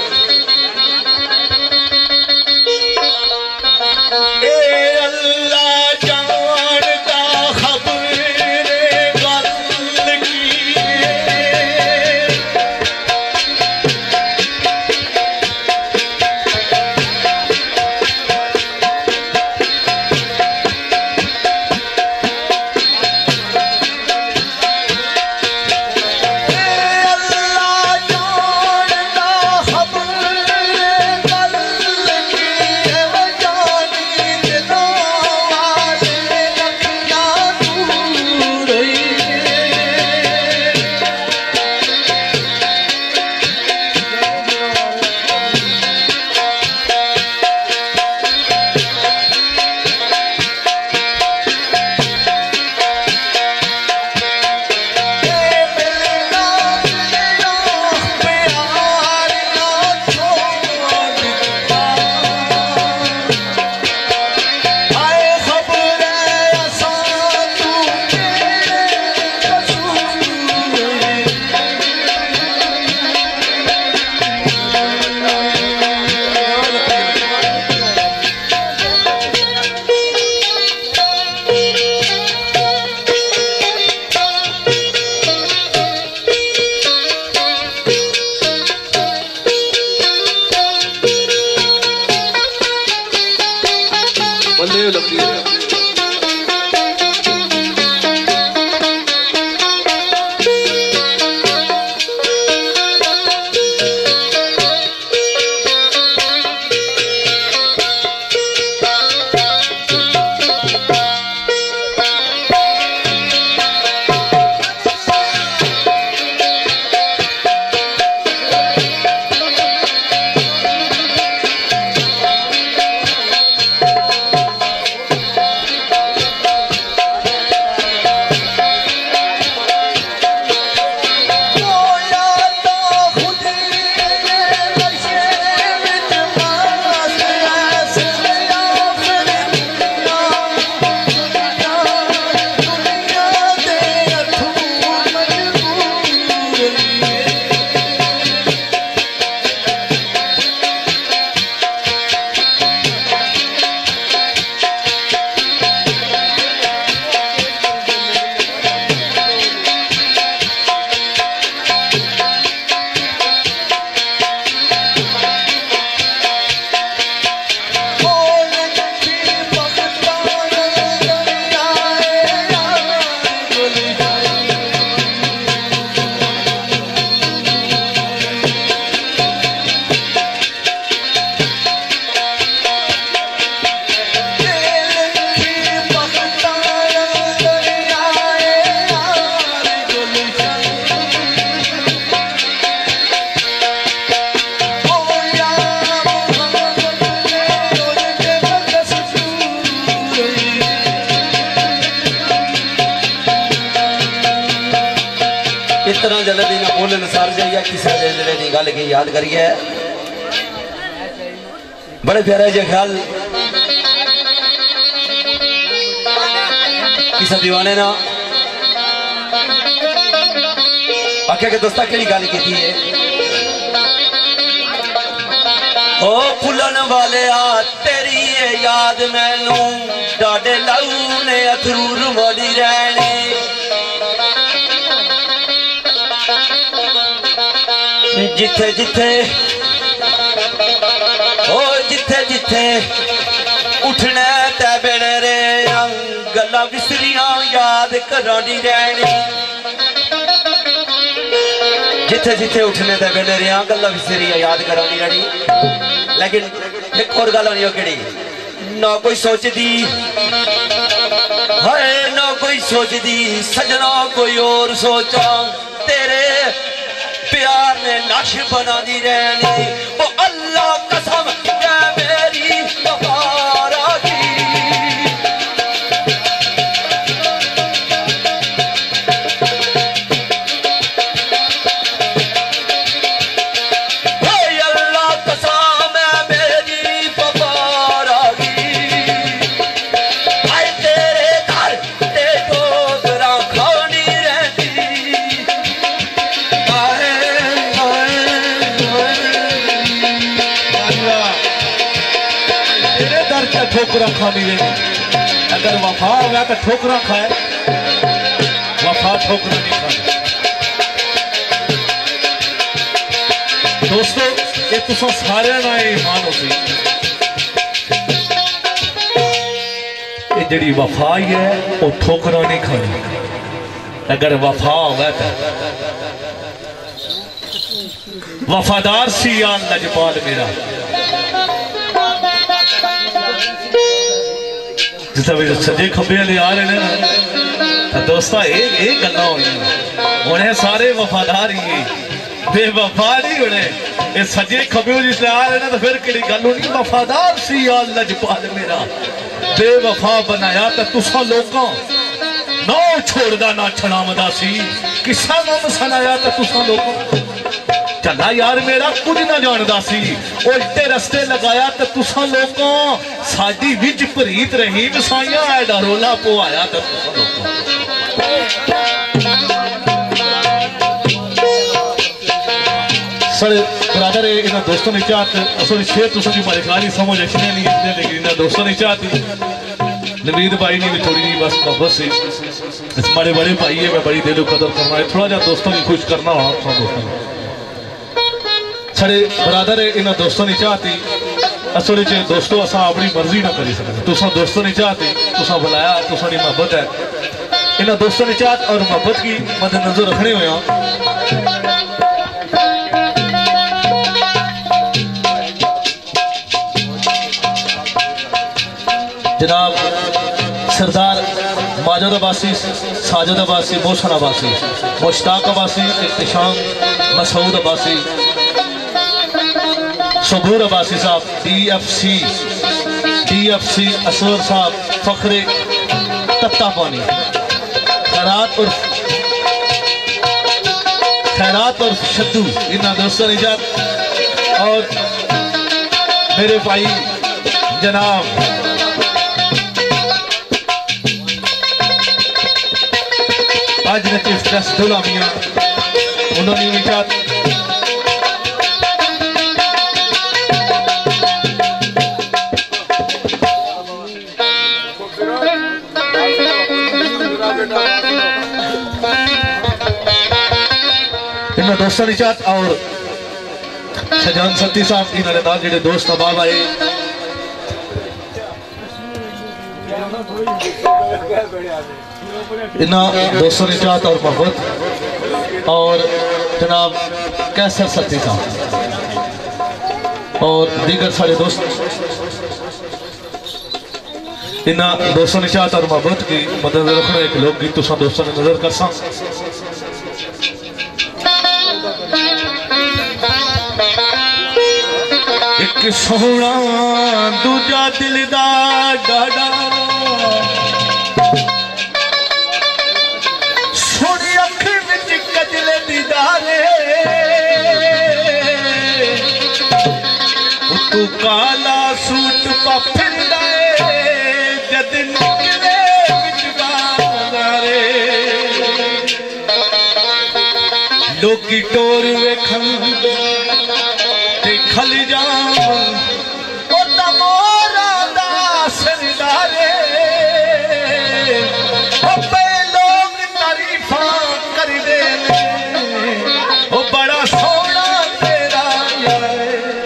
इस तरह जल्दी ना बोले नसार जाइए किसी जल्दी नहीं गल की याद करिए बड़े प्यारे जे ख्याल किसी दीवाने ना आख्या के दोस्ता केड़ी गल की है ओ फुलन वाले आ तेरी ये याद मैनू डाडे लाऊ ने अथरूर मोड़ी रहनी जिथे जिथे ओ जिथे जिथे उठना ते बेड़े रे गल्ला विसरियां याद करानी रहनी जिथे जिथे उठने ते बेड़े रे गल्ला विसरियां याद करानी रहनी लेकिन एक और गल होनी केड़ी ना कोई सोचदी है ना कोई सोचदी सजना कोई और सोचा तेरे प्यार ने नक्श बना दी रहनी वो अल्लाह कसम है मेरी वफारा की अल्लाह कसम है मेरी वफारा की आए तेरे घर ते ठोकरा खानी रहती ठोकरा खानी रहेगी अगर वफा होगा तो ठोकरा खाए वफा ठोकरा नहीं खाए दोस्तों ये तुसा सारे ना ईमान होती ये जड़ी वफा ही है वो ठोकरा नहीं खानी अगर वफा होगा तो वफादार सी यार लजपाल मेरा जिस सजे खब्बे वाले आ रहे हैं दोस्ता ये गल्ला होनी उन्हें सारे वफादार ही बेवफा नहीं होने ये सजे खब्बे जिसले आ रहे हैं तो फिर केड़ी गल होनी वफादार सी यार लजपाल मेरा बेवफा बनाया तो तुसा लोगों ना छोड़दा ना छड़ावदा सी किसा नाम सुनाया तो तुसा लोगों चला यार मेरा कुछ ना जानदा सी उल्टे रस्ते लगाया तो तुसा लोगों साडी विच प्रीत रही वसाइया ऐडा रोला पवाया तो तुसा लोगों सर ब्रदर इन्हां दोस्तों ने चाहत असली शेर तुसा दी मालिकानी समझ इसने नहीं इतने लेकिन इन्हां दोस्तों ने चाहती नवीद भाई ने भी थोड़ी जी बस मोहब्बत से इस बड़े बड़े भाई है मैं बड़ी दिलों कदर करना है थोड़ा जा दोस्तों को खुश करना हो दोस्तों सारे बरादर इन्होंने दोस्तों ने चाहती असल दोस्तों असा अपनी मर्जी ना करी सकते तुसा दोस्तों ने चाहती तुसा बुलाया तुसा दी मोहब्बत है इन्होंने दोस्तों ने चाहत और मोहब्बत की मद्देनजर रखने हुए जनाब सरदार माजद अब्बासी साजिद अब्बासी मोहसन अब्बासी मुश्ताक अब्बासी इख्तिशाम मसूद अब्बासी सबूर अब्बासी साहब DFC असवर साहब फखरे तत्ता पानी खैरात और शद्दू इन्ना दोस्तों ने जात और मेरे भाई जनाब आज नतीफ दस्तुला मियाँ उन्होंने भी जात इन्होंने दोस्तों ने चाहत और शहजान सत्ती साहब इन्होंने नाल जेडे दोस्त अहबाब आए इन्होंने दोस्तों ने चाहत और मोहब्बत और जनाब कैसर सत्ती साहब और दीगर सारे दोस्त इन्होंने दोस्तों ने चाहत और मोहब्बत की मदद रखना एक लोकगीत तुसा दोस्तों ने नजर कर सा एक सोहना दूजा दिलदार डाडा सोनी अख विच कजले दी तू काला सूट पा फिरदा जद निकले नजारे लोकी टोर वेखन ते खल जावन ओ तमोरा दा सरदारे अबे लोग तारीफा कर दे ओ बड़ा सोना तेरा यार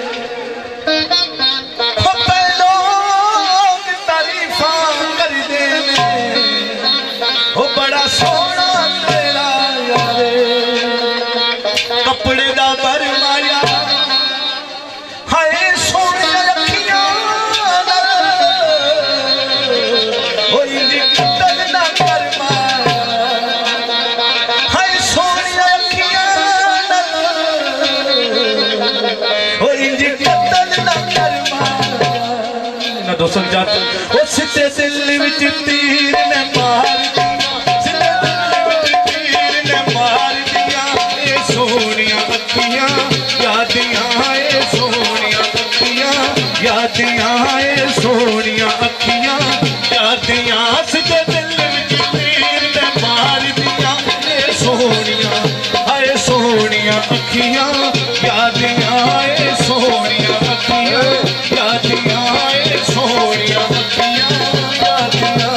अबे लोग तारीफा कर दे ओ बड़ा सोना तेरा यार कपड़े दा बरमाया हाय सोने रखिया कतल ना करमाया हाय सोने रखिया कतल ना करमाया दोस्तों जात उस दिल विच तीर ने मार सोनिया अखियां यादियां सोनिया अखियां यादियां सोनिया अखियां यादियां सिद्धे दिल विच तीर ने मार दिया सोनिया हाय सोनिया अखियां यादियां सोनिया अखियां यादियां सोनिया अखियां यादियां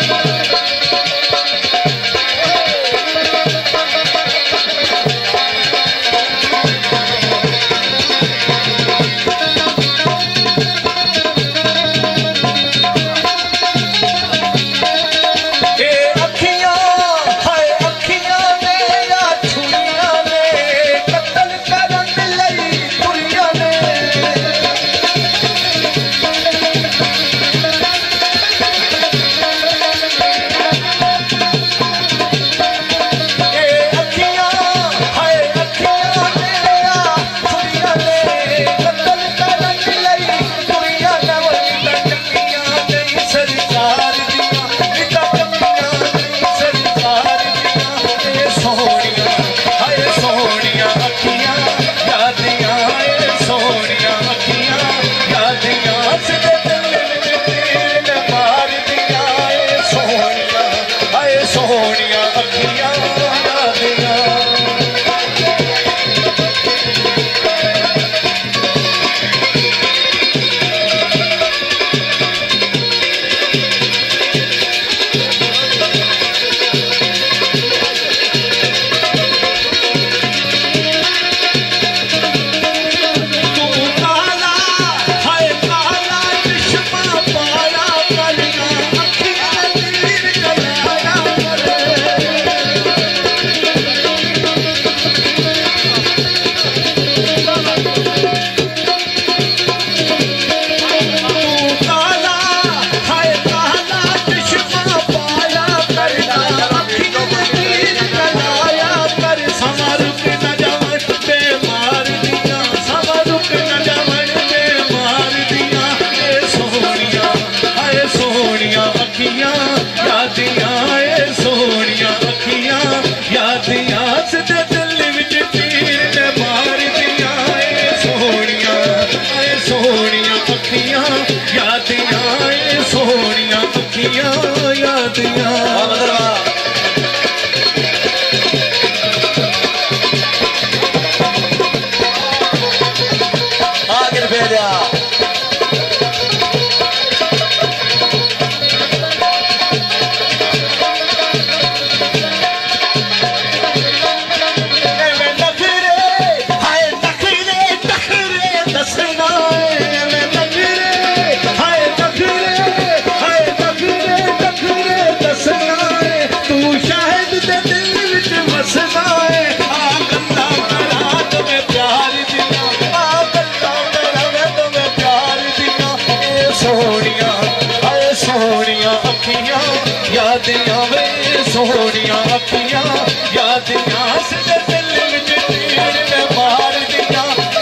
सोनिया अखियां यादियां सिद्धे दिल विच तीर ने मार दिया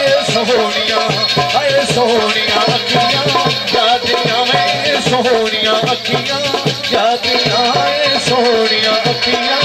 सोनिया हाय सोनिया अखियां यादियां सोनिया अखियां यादियां सोनिया अखियां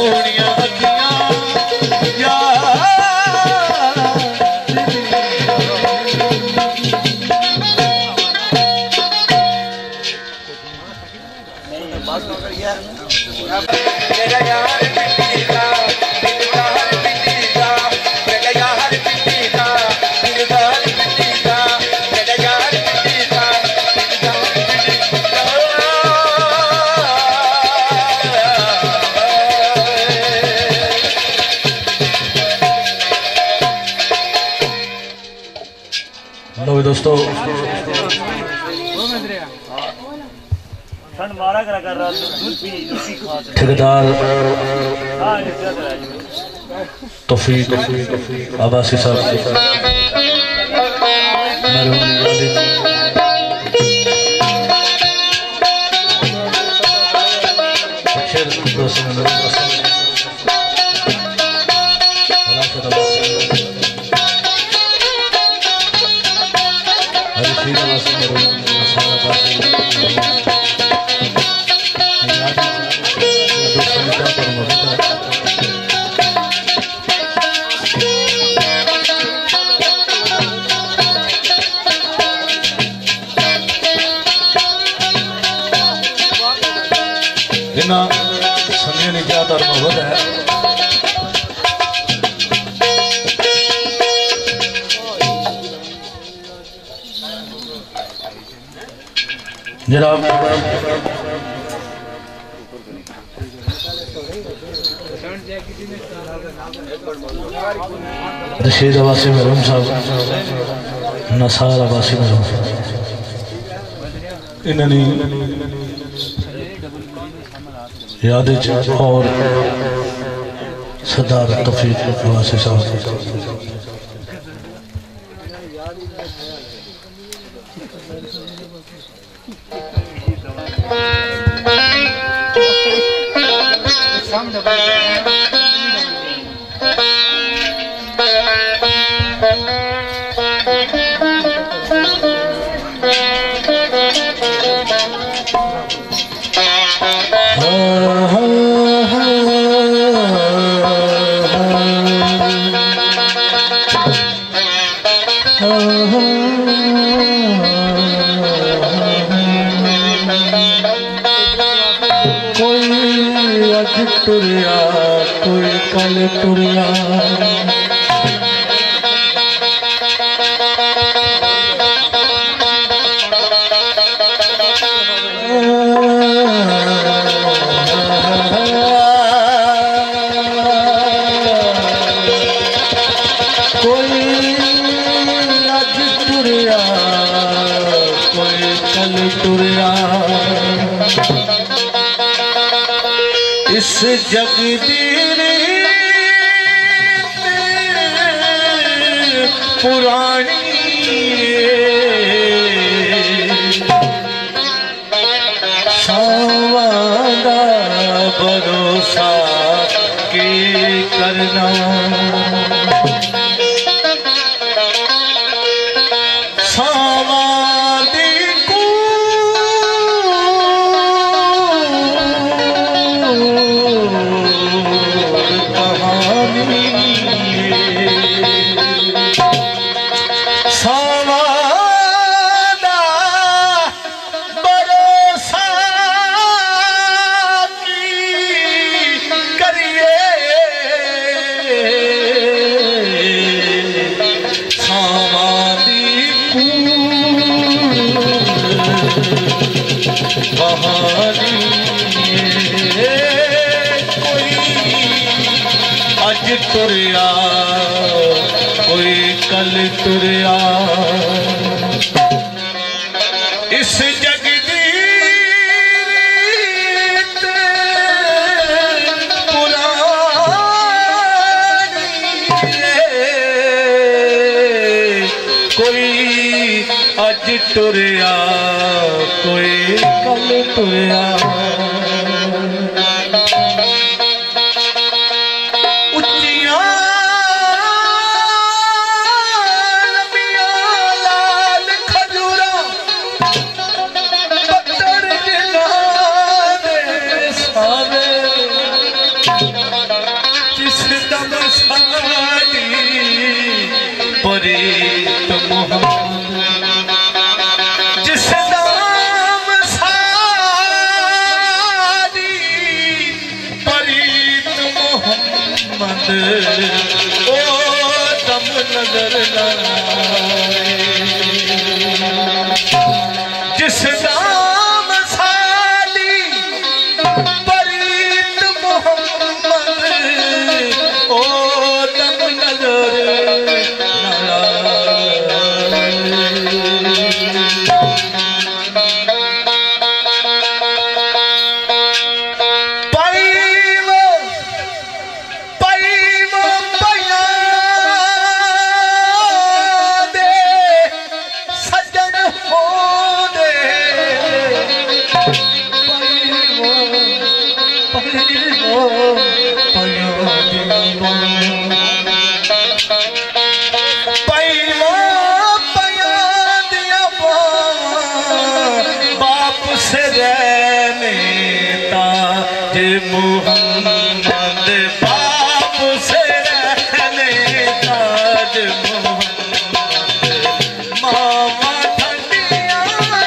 सोनिया अखियां दोस्तों ठेकेदार तौफीक अब्बासी साहब संगे ने क्या तर मोहब्बत है जनाब रशीद अब्बासी मरहूम साहब नसार अब्बासी मरहूम इन्होंने याद और सरदार तौफीक अब्बासी साहब टुरिया कोई कल टुरिया कोई अज टुरिया कोई कल टुरिया इस जग दी पुरानी सावादा भरोसा के करना टुरिया कोई कल टुरिया इस जग दी पुरानी कोई अज टुरिया कोई कल टुरिया मोहम्मद ओ दम नजर लाए जिस नाम साली परीत मोहम्मद ओ दम नजर मोहम्मद बाप से रहने ताज मोहम्मद मामा ठंडिया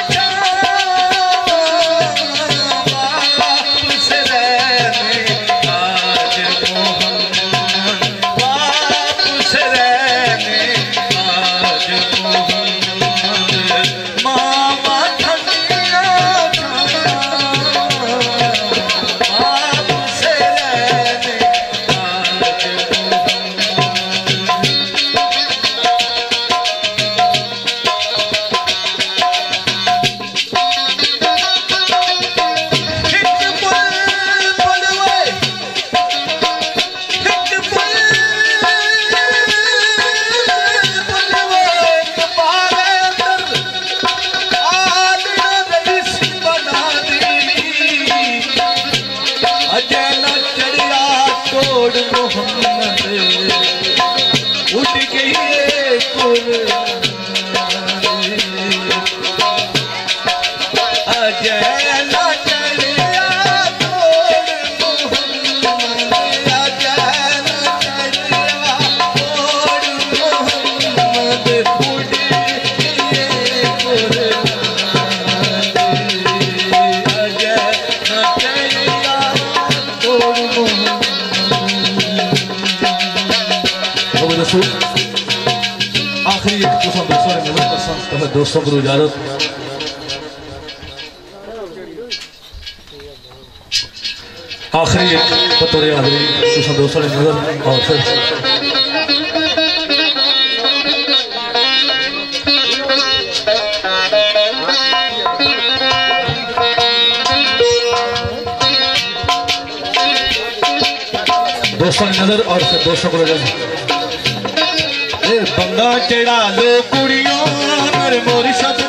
बाप से रहने ताज मोहम्मद बाप से रहने ताज मोहम्मद मामा ठंडिया उठ गई अजय ना चलिया तोड़ मोहम्मद अजय ना चलिया तोड़ मोहम्मद उठ गई अजय ना चलिया तोड़ मोहम्मद आखिरी एक दोस्तों को इजाजत आखिरी एक बतौर हाजिरी दोस्तों ने नजर और फिर दोस्तों ने नजर और फिर दोस्तों को बंदा चढ़ा लो कुड़ियों मेरे मोरी सब